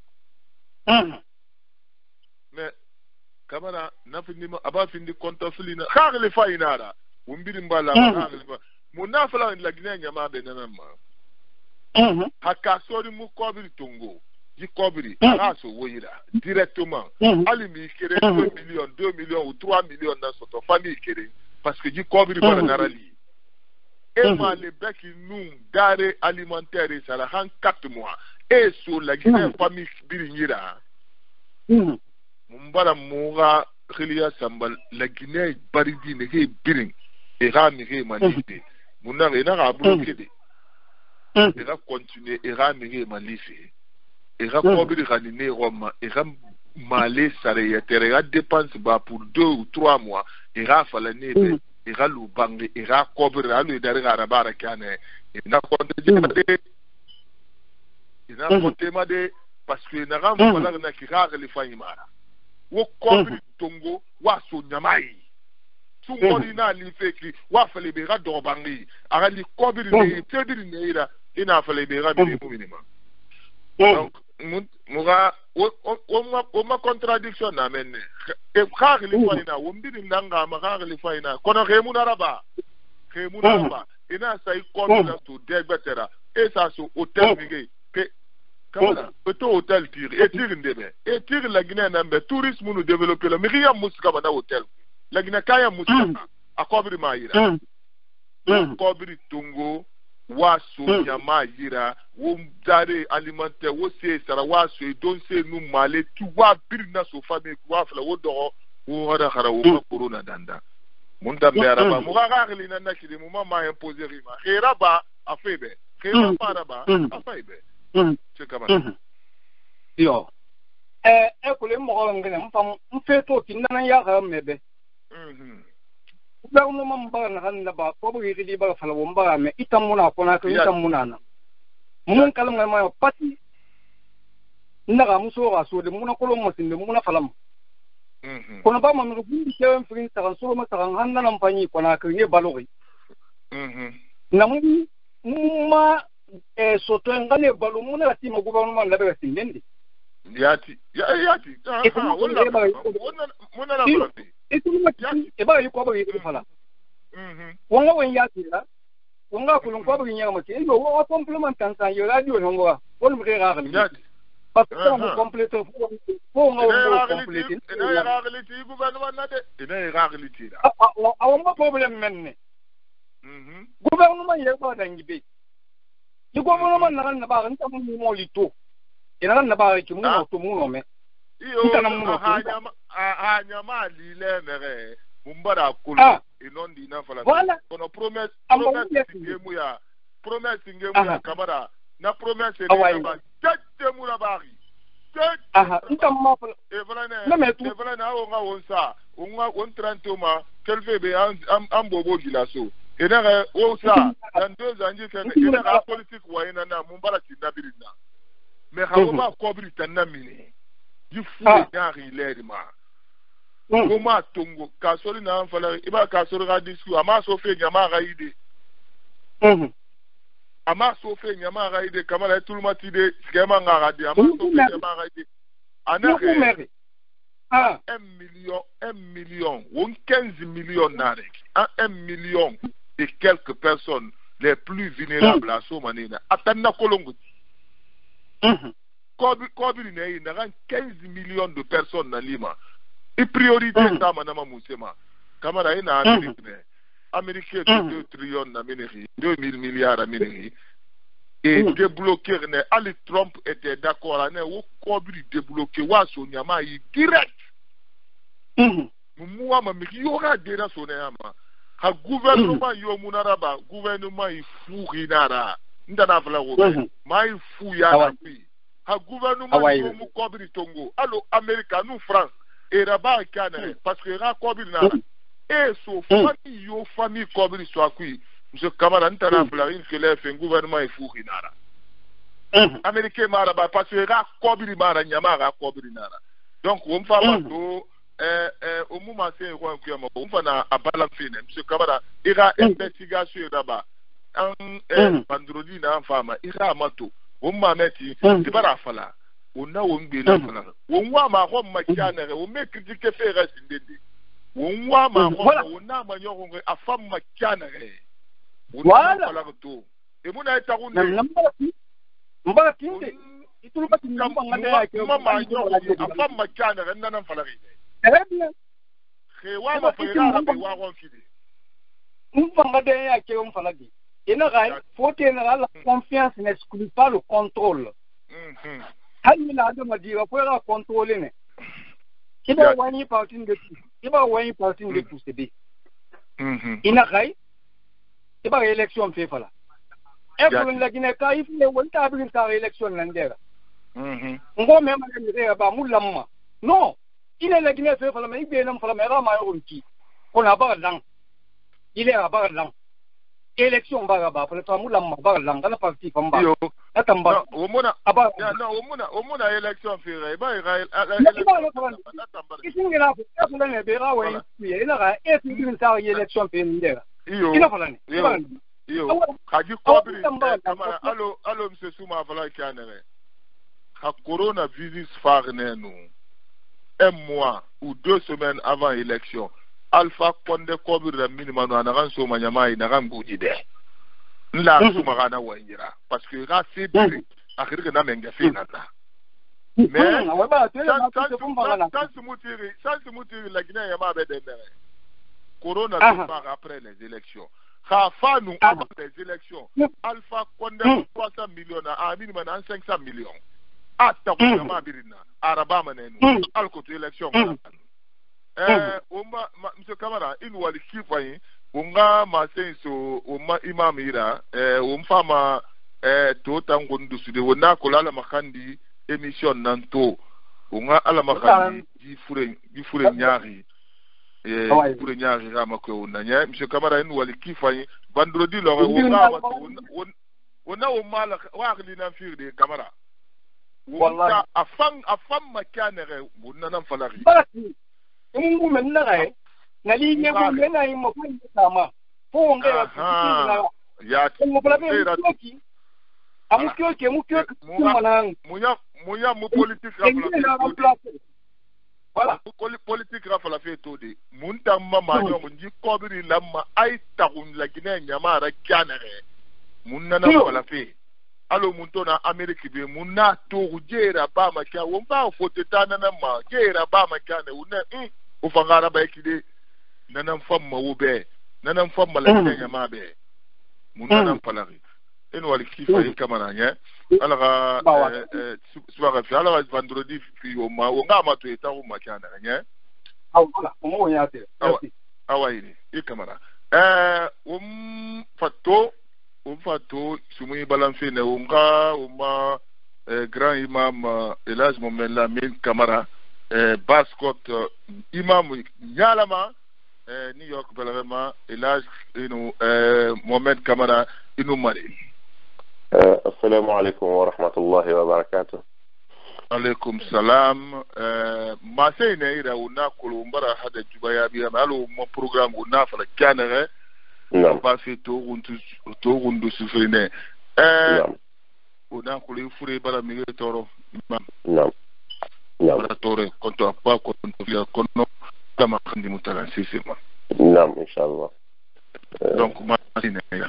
mais kamara nafindi ma aba findi konta filina khagli fainara wumbiri mbala khagli fa munafala la Guinée nyama be nanama hakasori mu kobiri tongo di kobiri araso woyira directement ali mi kere 2 millions ou 3 millions dans son famille kere parce que di kobiri bana narali et ma le beki nous gare alimentaire ça la 4 mois et sur la Guinée famille biringira Mumbara Moura, Khilia Sambal, la Guinée, Baridi, Nege, Biring, et Ramire, Malifé. Mouna, et n'a bloqué. Et a continué, et Ramire, Malifé. Et a combien de ranine Roma, et Ram Malé, Saraya, et a dépense pour 2 ou 3 mois, et a Falané, et a Loubangé, et a combien de derrière Arabara Kane, et n'a compté, il n'a compté, parce que na ram fala na kiraga le fanyimara wo kobri tongo wa so nyamai sungoli na li feki wa fale be ga do bangi aga li kobri ne tediri ne ira ina fale be ga bi minima donc muga o ma contradiction na menne e khag li fayna wo mbiri nanga ma khag li fayna kono khemu naraba ina sai kobri to degbetera et ça so hotel mige ke kamana to hotel tire ndebe et tire la Guinée nambe tourisme nous développer le miriya musika bana hotel la Guinée kaya musika akobri maira kobri tungo wa so nyama yira wo dare alimentaire wo se sara wa so don se nu male tu wa birna so famille wa fla wo do wo hada khara wo corona danda mun tambe araba mu ga gili na nakidi mu ma imposer rima khiraba afebe khiraba araba afebe c'est comme yo kule mo ko ngene mfam mfeto kinana ya ga mebe ba mo mamba na kan ba ko bo yidi ba fala wo mba me itamuna ko na ko itamuna na mun kalam ngai ma pati ndaga muso ga so de mun ko lo mo sinde mun falam kono ba ma mo gundi kewen frin ta so ma ta hanna nan fanyi ko na ko ne balogi na mun ma soto ngane balu mun la ti mo gouvernement la be sinde yati wala muna la balogi e ba yi ko ba yi fala wonga wen yati la wonga kulun ko ba yi nyama ti yo wo complement kan sa yo radio no ngo wol mu ga ga parce que on complète pour on complète ina réalité gouvernement na de ina réalité la on ma problème menne gouvernement ye ba dangi be ni gouvernement na ba nta mu mo lito ina na ba ki mu to mu no me ha nyama li le mere mumbara kulu inondi na fala kono promesse ngemu ya kamera na promesse ne ba tete mura bari ntamma evana na o nga wonsa on 30 ma kelfe be am bobo gilaso ena o sa dans 2 ans ena la politique wa ina na mumbara tinabirina mais ha ba kobri tanamini yifu yari lerima kuma tungo kasori na fala iba kasori ga disku ama so fe nyama ga ide ama so fe nyama ga ide kamala tulmati de skema nga de ama so fe nyama ga ide anake 1 million 15 millions narek 1 million et quelques personnes les plus vulnérables à ce manina atanna kolongo Kobi ne na 15 millions de personnes na Lima et priorité ça manama musema kamara ina Amérique 2 trillions na mineri 2000 milliards à mineri et débloquer ne Ali Trump était d'accord ne wo Kobi débloquer wa so nyama yi direct muwa ma mi yora dena so ne ama ha gouvernement yo munaraba gouvernement yi furi nara ndana fala wo mai fu ya na ha gouvernement yo mu Kobi tongo allo America nous France et rabat kana parce que ra Kobi na et so famille Kobi so akui monsieur Kamara ntana fala in kele fe gouvernement yi furi nara Américain maraba parce que ra Kobi mara nyama ra Kobi nara donc on fa to au moment c'est quoi que on va na abala fine monsieur Kamara ira investigation là-bas en vendredi na fama ira mato on m'a metti c'est pas fala on a on ngena fala on wa ma ro makiana on me critiquer faire sindende on wa ma ro on a ma nyo ngwe afam makiana voilà fala to et mon a ta runde mbala tinde itulu bati ngamba ngada ke mama nyo afam makiana nana fala wa ma fera be wa ron fide mbanga de ya ke on fala di ina ga faut que la confiance n'exclut pas le contrôle hanina de madira faut la contrôler ne kiba wani parting de tout c'est ina ga iba élection fait fala e pour la Guinée ka if ne wonta abin ta élection landera ngo même ne ba mulamma non il est la Guinée fait fala mais bien nam fala mais ra ma yonki on a pas lang il est à pas lang élection baga ba pour ta mula ma baga langa la parti famba yo atamba omona aba ya no omona élection fere ba Israël isingira ko ko ne be ga we ina ga e ti bin sa élection fe ndera ina fala ni yo kaji kobri kamara allo monsieur Souma fala kanere ha coronavirus farne nous un mois ou 2 semaines avant élection Alpha Condé kobri da minimum na ran so manyamai na ran buji de nla suma kana wanyira parce que ga c'est direct akhirga na menga fe na mais sans se moutir la Guinée yama be de corona part après les élections Khafa nous avant les élections Alpha Condé 300 millions à minimum 500 millions atta ko yama birina araba manenu al ko élection Oma monsieur Camara in wali kifayin unga masenso uma imamira umfama tota ngondu sude wona kolala makandi émission nanto unga ala makandi gifure nyari gifure nyari rama ko unanya monsieur Camara in wali kifayin vendredi lo wona umala waqli na firde Camara wallahi afam makanere wona nan falari mungu menna nali nyego mena imo kama ponge ya mo problème toki amukyoke mwana muya mu politique rafala voilà politique rafala fait tout de munta mama yo munji kobiri lamma ay tagun la Guinée nyamara kanere munna na wala fait alo muntona Amerique be munna to jera ba maka womba fotetana na ma jera ba maka ne unne ufangara ba ekide nanan famma wube nanan famma la Guinée ma be munna palari en wali kifa kamana nya alaga soir fi alaga vendredi fi o ma o ngama to eta o makana nya awala o mo yate awaini ikamara fato sumi balanfe ne unga uma grand imam Elhaj Mohamed Lamine Camara Bascott imam Nyalama New York Belrema Elhaj Mohamed Camara inu mari. Assalamu alaikum wa rahmatullahi wa barakatuh. Alaikum salam. Masai ne ira una kulumbara hada jubaya biya malu mo program una fala kanere. On va faire tout rundu sufrine. Una kulu fure bara mi toro. Non. Bara tore konto apa konto via kono kama kandi mutala sisima. Non, inshallah. Donc masai ne ira.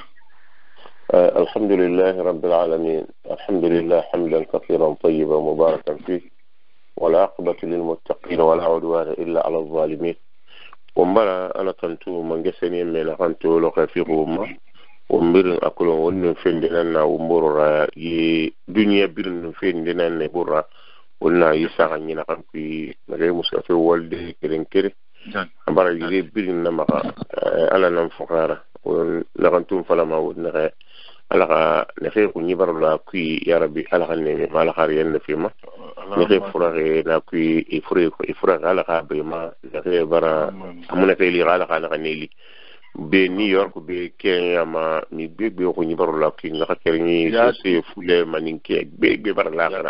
الحمد لله رب العالمين الحمد لله حمدا كثيرا طيبا مباركا فيه والعاقبة للمتقين ولا عدوان إلا على الظالمين ومبارا أنا تنتو من جسني من أنتو لقفيهم ومبرن أكلون ونن فين ديننا ومبرا دنيا برن فين ديننا برا ولنا يساعني نحن في غير مسافر والدي كرين كري مبارا يجي برن نما على نفقارا ونغنتم فلما ونغا alaga nefe ku nyibar la kui ya rabbi alaga ne ma la khariyan ne fima nefe furare na kui ifure alaga be ma nefe bara amuna fe li alaga na kaneli be New York be Kenya ma ni be ku nyibar la kui nga khakerni se fule maninke be bara la gara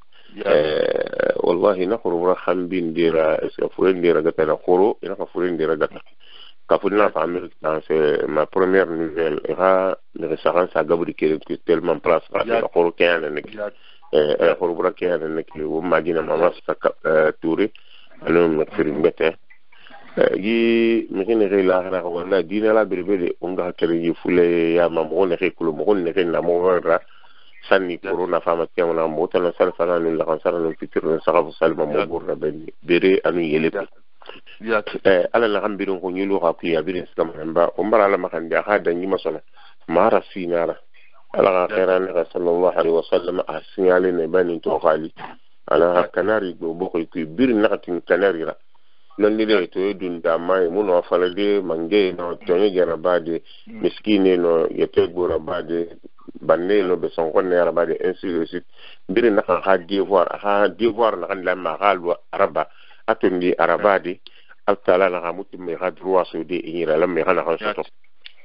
wallahi nakhuru raham bin dira furen dira gata na khuru ina furen dira gata Kafuna famille c'est ma première nouvelle era le restaurant ça gabri qui est tellement place la khorokan nek khorokan nek wo magina mama sa touré alors me faire mbete yi mekene la ra wala dina la berbede onga kere fule ya mamon ne kulu mo ne na mo ra sanni corona fama tiamana mo tala sal fana ni la kansara no fitir no sagafu salma mo burna ben bere anu yele ala la gambirin ko nyulu ka ku ya birin skam hamba umbara la makandi hada nyi masona mara sinara ala ga khairan ka sallallahu alaihi wasallam asinyale ne bani to khali ala kanari go boko ku birin nakatin kanari ra non ni le to dunda mai muno fala de mange no tonye gera bade miskine no yete gora bade banne no be son konne ara bade ainsi de suite birin naka ha devoir na kan la ma halwa araba atundi arabadi altala na hamuti me ha droit so de inira la me hana han soto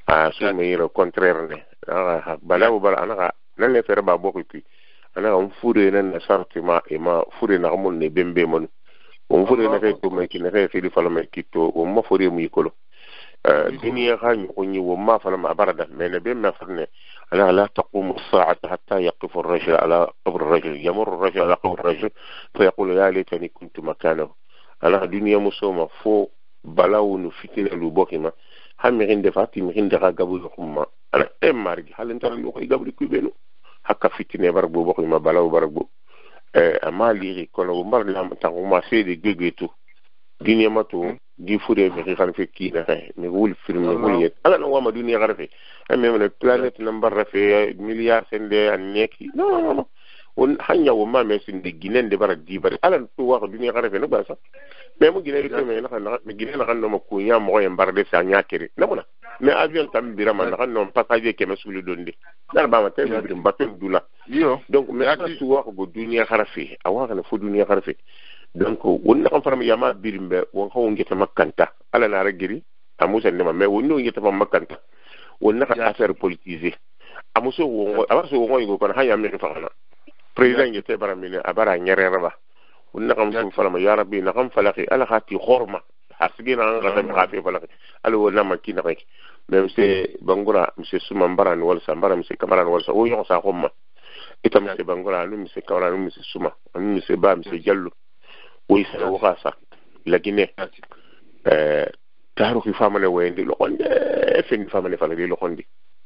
so me ira contraire ne bala bu bala ana nan ne fere ba bokku pi ana on fure nan na sartima e ma fure na mun ne bembe mon on fure na kay to me ki ne kay fi falo me ki to o ma fure mu yikolo duniya khani ko ni wo ma fala ma barada me ne be ma farne ala la taqumu as-sa'atu hatta yaqifu ar-rajul ala qabr ar-rajul yamurru ar-rajul ala qabr ar-rajul fa yaqulu ya laitani kuntu makanahu ala duniya musoma fo balawu no fitina lu bokima hamirinde fati mirinde ga gabu khumma ala margi halentar lu ko gabu ku benu hakka fitine bar bo bokima balawu bar bo ama liri kono mbar lam tangu ma sede gegetu duniya mato di fure mi xan fe ki na xey mi wul film wul yet ala no wama duniya garfe même le planète number rafe milliard sende an neki non on hanya wo ma me sinde ginen de bara di bare ala to wax duniya garfe no ba sa mais mu gine rito me na xan mi gine na xan no ko nya mo en bar de sa nya kere namuna mais avion tam birama na xan no passager ke mesulu donde dal ba ma tay bi mbaton dula donc mais ati to wax go duniya garfe awa na fo duniya garfe donc wonna kan faram yama birimbe won ko ngeta makanta ala na ragiri amusa ndema mais wonno ngeta fam makanta wonna ka affaire politisée amuso wongo abaso wongo go kon hanya mi faana président ngeta baramine abara nyerera ba wonna kam fu faram ya rabbi na kam falaki ala khati khorma hasgina ngata mi khafi falaki ala wonna makina rek même c'est bangura monsieur Suma Mbarane wala Sambara monsieur Kamaran wala o yo sa khomma itam monsieur bangura nu monsieur Kamaran nu monsieur Suma nu monsieur Ba monsieur Diallo oui c'est au rasa la Guinée taru fi famane wende lo onde fin famane fala de lo hondi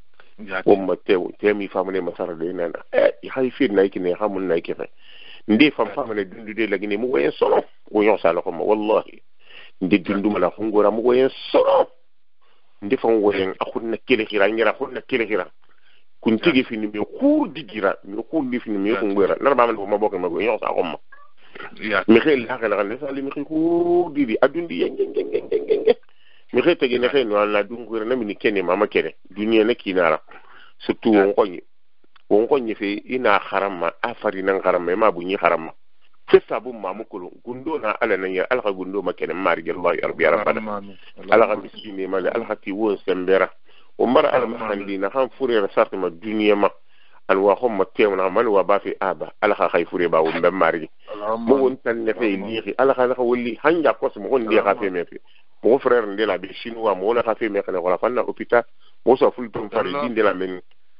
o ma temi famane masara de nana i hay fi nayki ne xamul nayki fa ndi famane dundu de la Guinée mu woyen solo o yo sala ko wallahi ndi dundu mala ngora mu woyen solo ndi fam woyen akhunna kele khira ngira khunna kele khira kun tigi fi ni mi khur digira mi khur di fi ni mi ko ngora normalement mo bokk ma go yo sa ko ma mi xel la xel xel sali mi xiko didi adundi yeng mi xete ge ne xel no la dungu na mi ni kene mama kene duniya na kinara surtout won konyi fe ina harama afari nan harama ma bu ni harama fe sabu mamu ko gundo na ala nan ya alha gundo ma kene mari Allah ya rabbi rabbana alha miskini ma alha ti wo sembera o mara al mahandi na han fure rasat ma duniya ma al wa khum temna man wa ba fi aba alha khayfure ba won bam mari mo won tan ne fe lihi alha la woli hanja ko mo won di khafe me fi mo frère ndela be chinois mo na khafe me kana wala fanna hôpital mo so ful tum fari dinde la men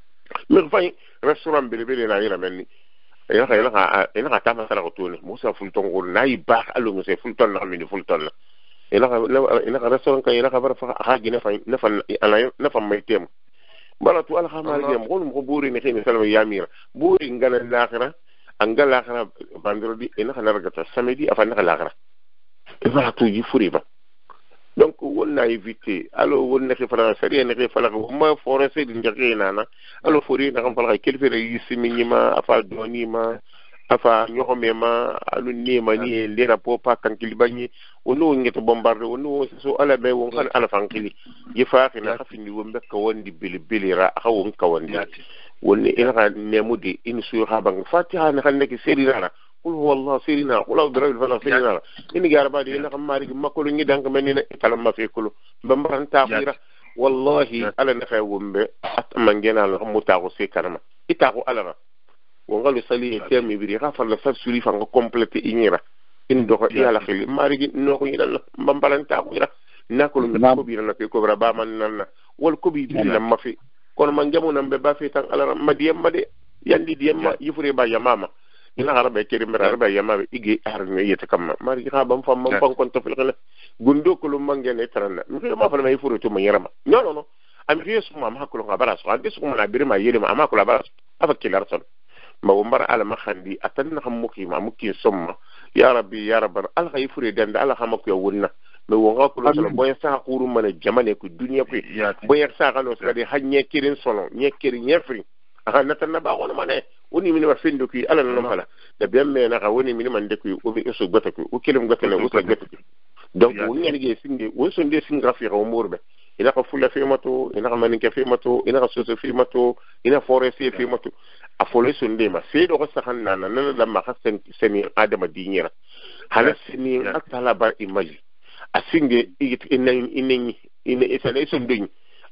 mi fay restaurant bele na ira men ina ka tama sala ko toni mo so ful ton gol nay ba alu mo se ful ton na min ful ton ina ka restaurant ka ina ka bar fa ha gina fa na fa ana na fa may tem bala tu al khamal dem gol mo buri ne xeni salama yamira buri ngala l'akhira angal l'akhira vendredi ina ka nargata samedi afa na l'akhira ifa tu ji furi ba donc on a évité alors on ne fait pas ça rien ne fait pas ma forcer de nana alors fori na kam fala kel fere yisi minima afa donima afa nyomema alu nema ni ndera popa kankili bani ono ngete bombarder ono so ala be won kan ala fankili yifa na khafini wombe ka wondi bilira khawon ka wondi wonni ina nemudi in su habang fatiha na kan neki serira قل هو الله سيرنا ولا ضرب الفلا سيرنا إني قارب هذه إنك مارك ما كل إني دانك مني كلام ما في كله بمرن تأخيرا والله على نخيوم به أتمنى جنا لهم متاعو سكرنا إتاعو على وقالوا سلي تيمي بري غافر لفر سوري فان كومبلت إنيرا إن دوغ إيالا خلي مارك نوغ ينا بمرن تأخيرا ناكل من كوبيرنا في كوبرا بامنا والكوبي بينا ما في كون من جمو نمبر بافي تان على مديم مدي يندي ديم يفري با يا ماما ina harabe kiri mera harabe yamabe igi harne yete kamma mari ha bam fam mam kon to fil gundo ko lu mangene tarana mi ma fa may furu to ma yarama non am yesu ma ma ko nga bara so ande so ma birima yele ma ma ko la bara afa kilar son ma umbar ala ma khandi atanna xam muki ma muki somma ya rabbi ya rabban al khayfuri danda ala xamako yo wonna me wonga ko lo boy sa khuru mane jamane ko dunya ko boy sa kalo so de hanye kirin sono nyekiri nyefri aha natanna ba wono mane woni min ma fendo ki ala non fala da bemme na ka woni min man de ko o bi so gota ko o kelum gota na o so gota donc woni ngi singe won so de singa fi ro morbe ina ka fulla fi mato ina ka manin ka fi mato ina ka so fi mato ina foresi fi mato a folo so de ma se do ko sahan na na da ma hasen seni adama dinira hala seni atala ba imaji a singe ina isane so ndin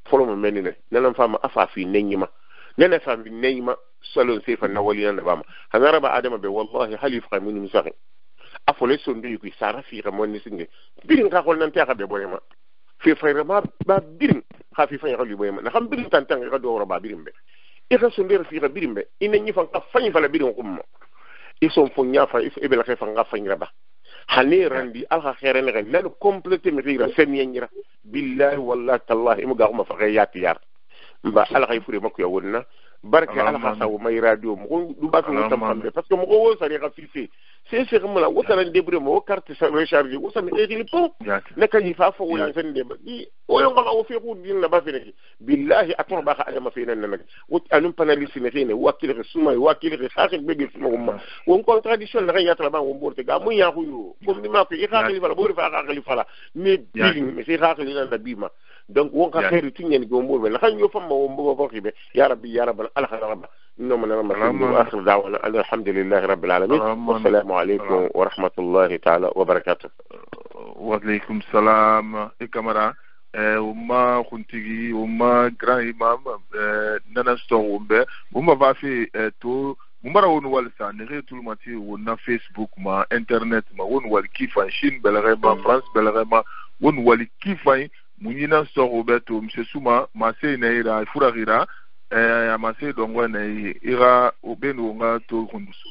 folo mo menine nana fama afa fi nenyima nana fa fi nenyima salon sefa na wali na bama hanara ba adama be wallahi halif qamin misari afole sondu ku sara fi ramon ni singe birin ka ko nan ta ka be boyema fi fayrama ba birin ha fi fayra li boyema na xam birin tan tan ka do ba birin be e ka sondu fi ka birin be ina nyi fa ka fanyi fa la birin ko mo e son fo nya fa e be la ka fa nga fanyra ba hani randi alha khairene ga lanu complete mi rira sen yenyira billahi wallahi tallahi mu ga ma fa gayati yar mba alha fure makko ya wonna barke alha saw may radio mo du ba ko tam xam parce que mo ko wo sari ga fifi c'est comme la wotala debre mo carte sa recharge wo sa mi ri po naka ni fa fo woni fen de di o yo ngala o fi ko din la ba fi neki billahi ator ba ka adama fi nan nak wot anum panaliste ne fene wakil re suma wakil re xaxil be bi suma umma won contradiction la ya traba won borte ga mu ya xuyu comme ni ma ko i xaxil fala bo fa xaxil fala mais bi mais si xaxil na bi ma donc won ka xeri tinyen go mo la xan yo fam mo bo ko xibe ya rabbi alhamdulillah نوم أنا آخر دعوانا الحمد لله رب العالمين والسلام عليكم ورحمة الله تعالى وبركاته. وعليكم السلام إكمرا وما خنتي وما جراي مام ننستون وما بافي تو ومرا ونوال سانغي طول ما تي ونا فيسبوك ما إنترنت ما ونوال كيفاي شين بلغي ما فرنسا بلغي ما ونوال كيفاي منينا ستون بتو مسسوما ما سينيرا فراغيرا amase dongo na ira obenu nga to kundusu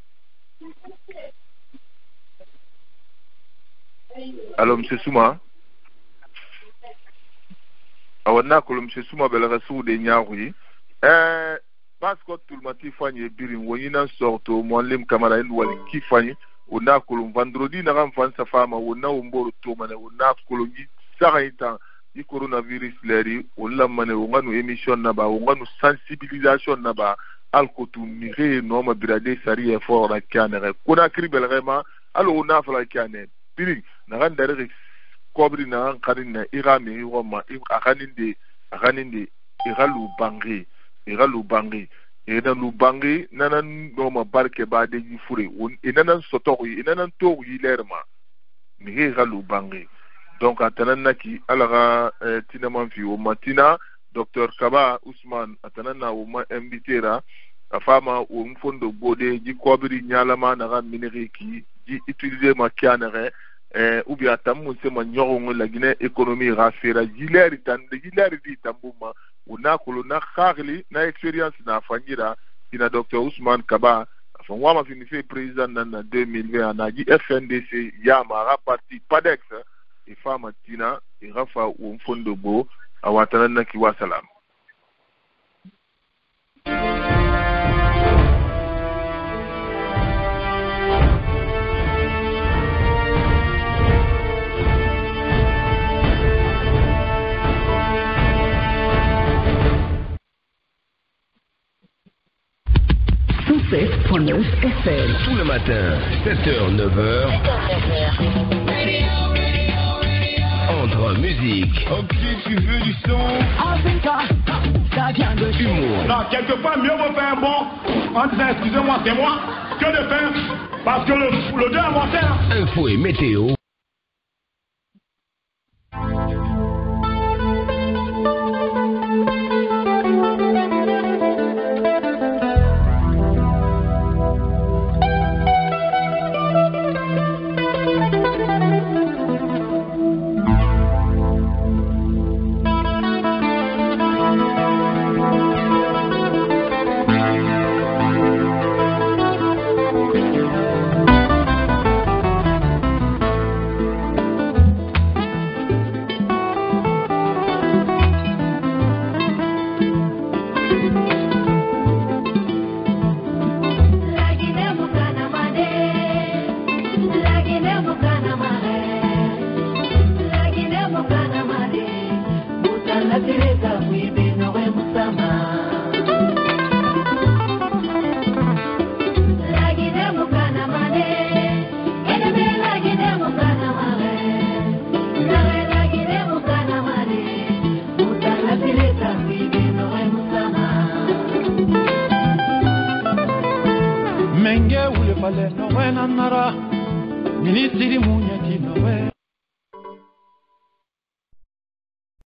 alo msesuma awana ko msesuma bela rasu de nyawi basko tulmati fanye birin wonyina sorto mollem kamara en wali kifanye ona ko vendredi na ram fansa fama ona umboro to mana ona ko ngi sagaita i coronavirus leri wala mane wonganu emission na ba wonganu sensibilisation na ba alkotu mire no ma birade sari effort la kanere kuna kribel rema alo una fala kane biri na gandare kobri na karin na irami roma akaninde iralu bangi ina lu bangi nanan no ma barke ba de fure inanan sotori inanan to yi lerma mire iralu bangi donc atanana ki alaga tinaman fi o matina Dr Kaba Ousmane atanana o ma invitera afama o mfondo bode ji kobiri nyalama na ga mineri ki ji utiliser ma kianere ou bien tamu se ma nyorongo la Guinée économie rafera jileri di tambuma una kolona khagli na experience na fanyira ina Dr Ousmane Kaba afwa ma finife président na 2020 na ji FNDC ya ma parti PADEX ifama tina irafa umfondo bo awatanana kiwa salam Tout le matin, 7h, 9h. Entre musique. Ok, tu veux du son. Ça vient de humour. Non, quelquefois, mieux vaut faire bon en disant excusez-moi, c'est moi, que de faire parce que le deux inventaire. Info et météo. Menge ule pale no wena nara, ministiri munyeti no we.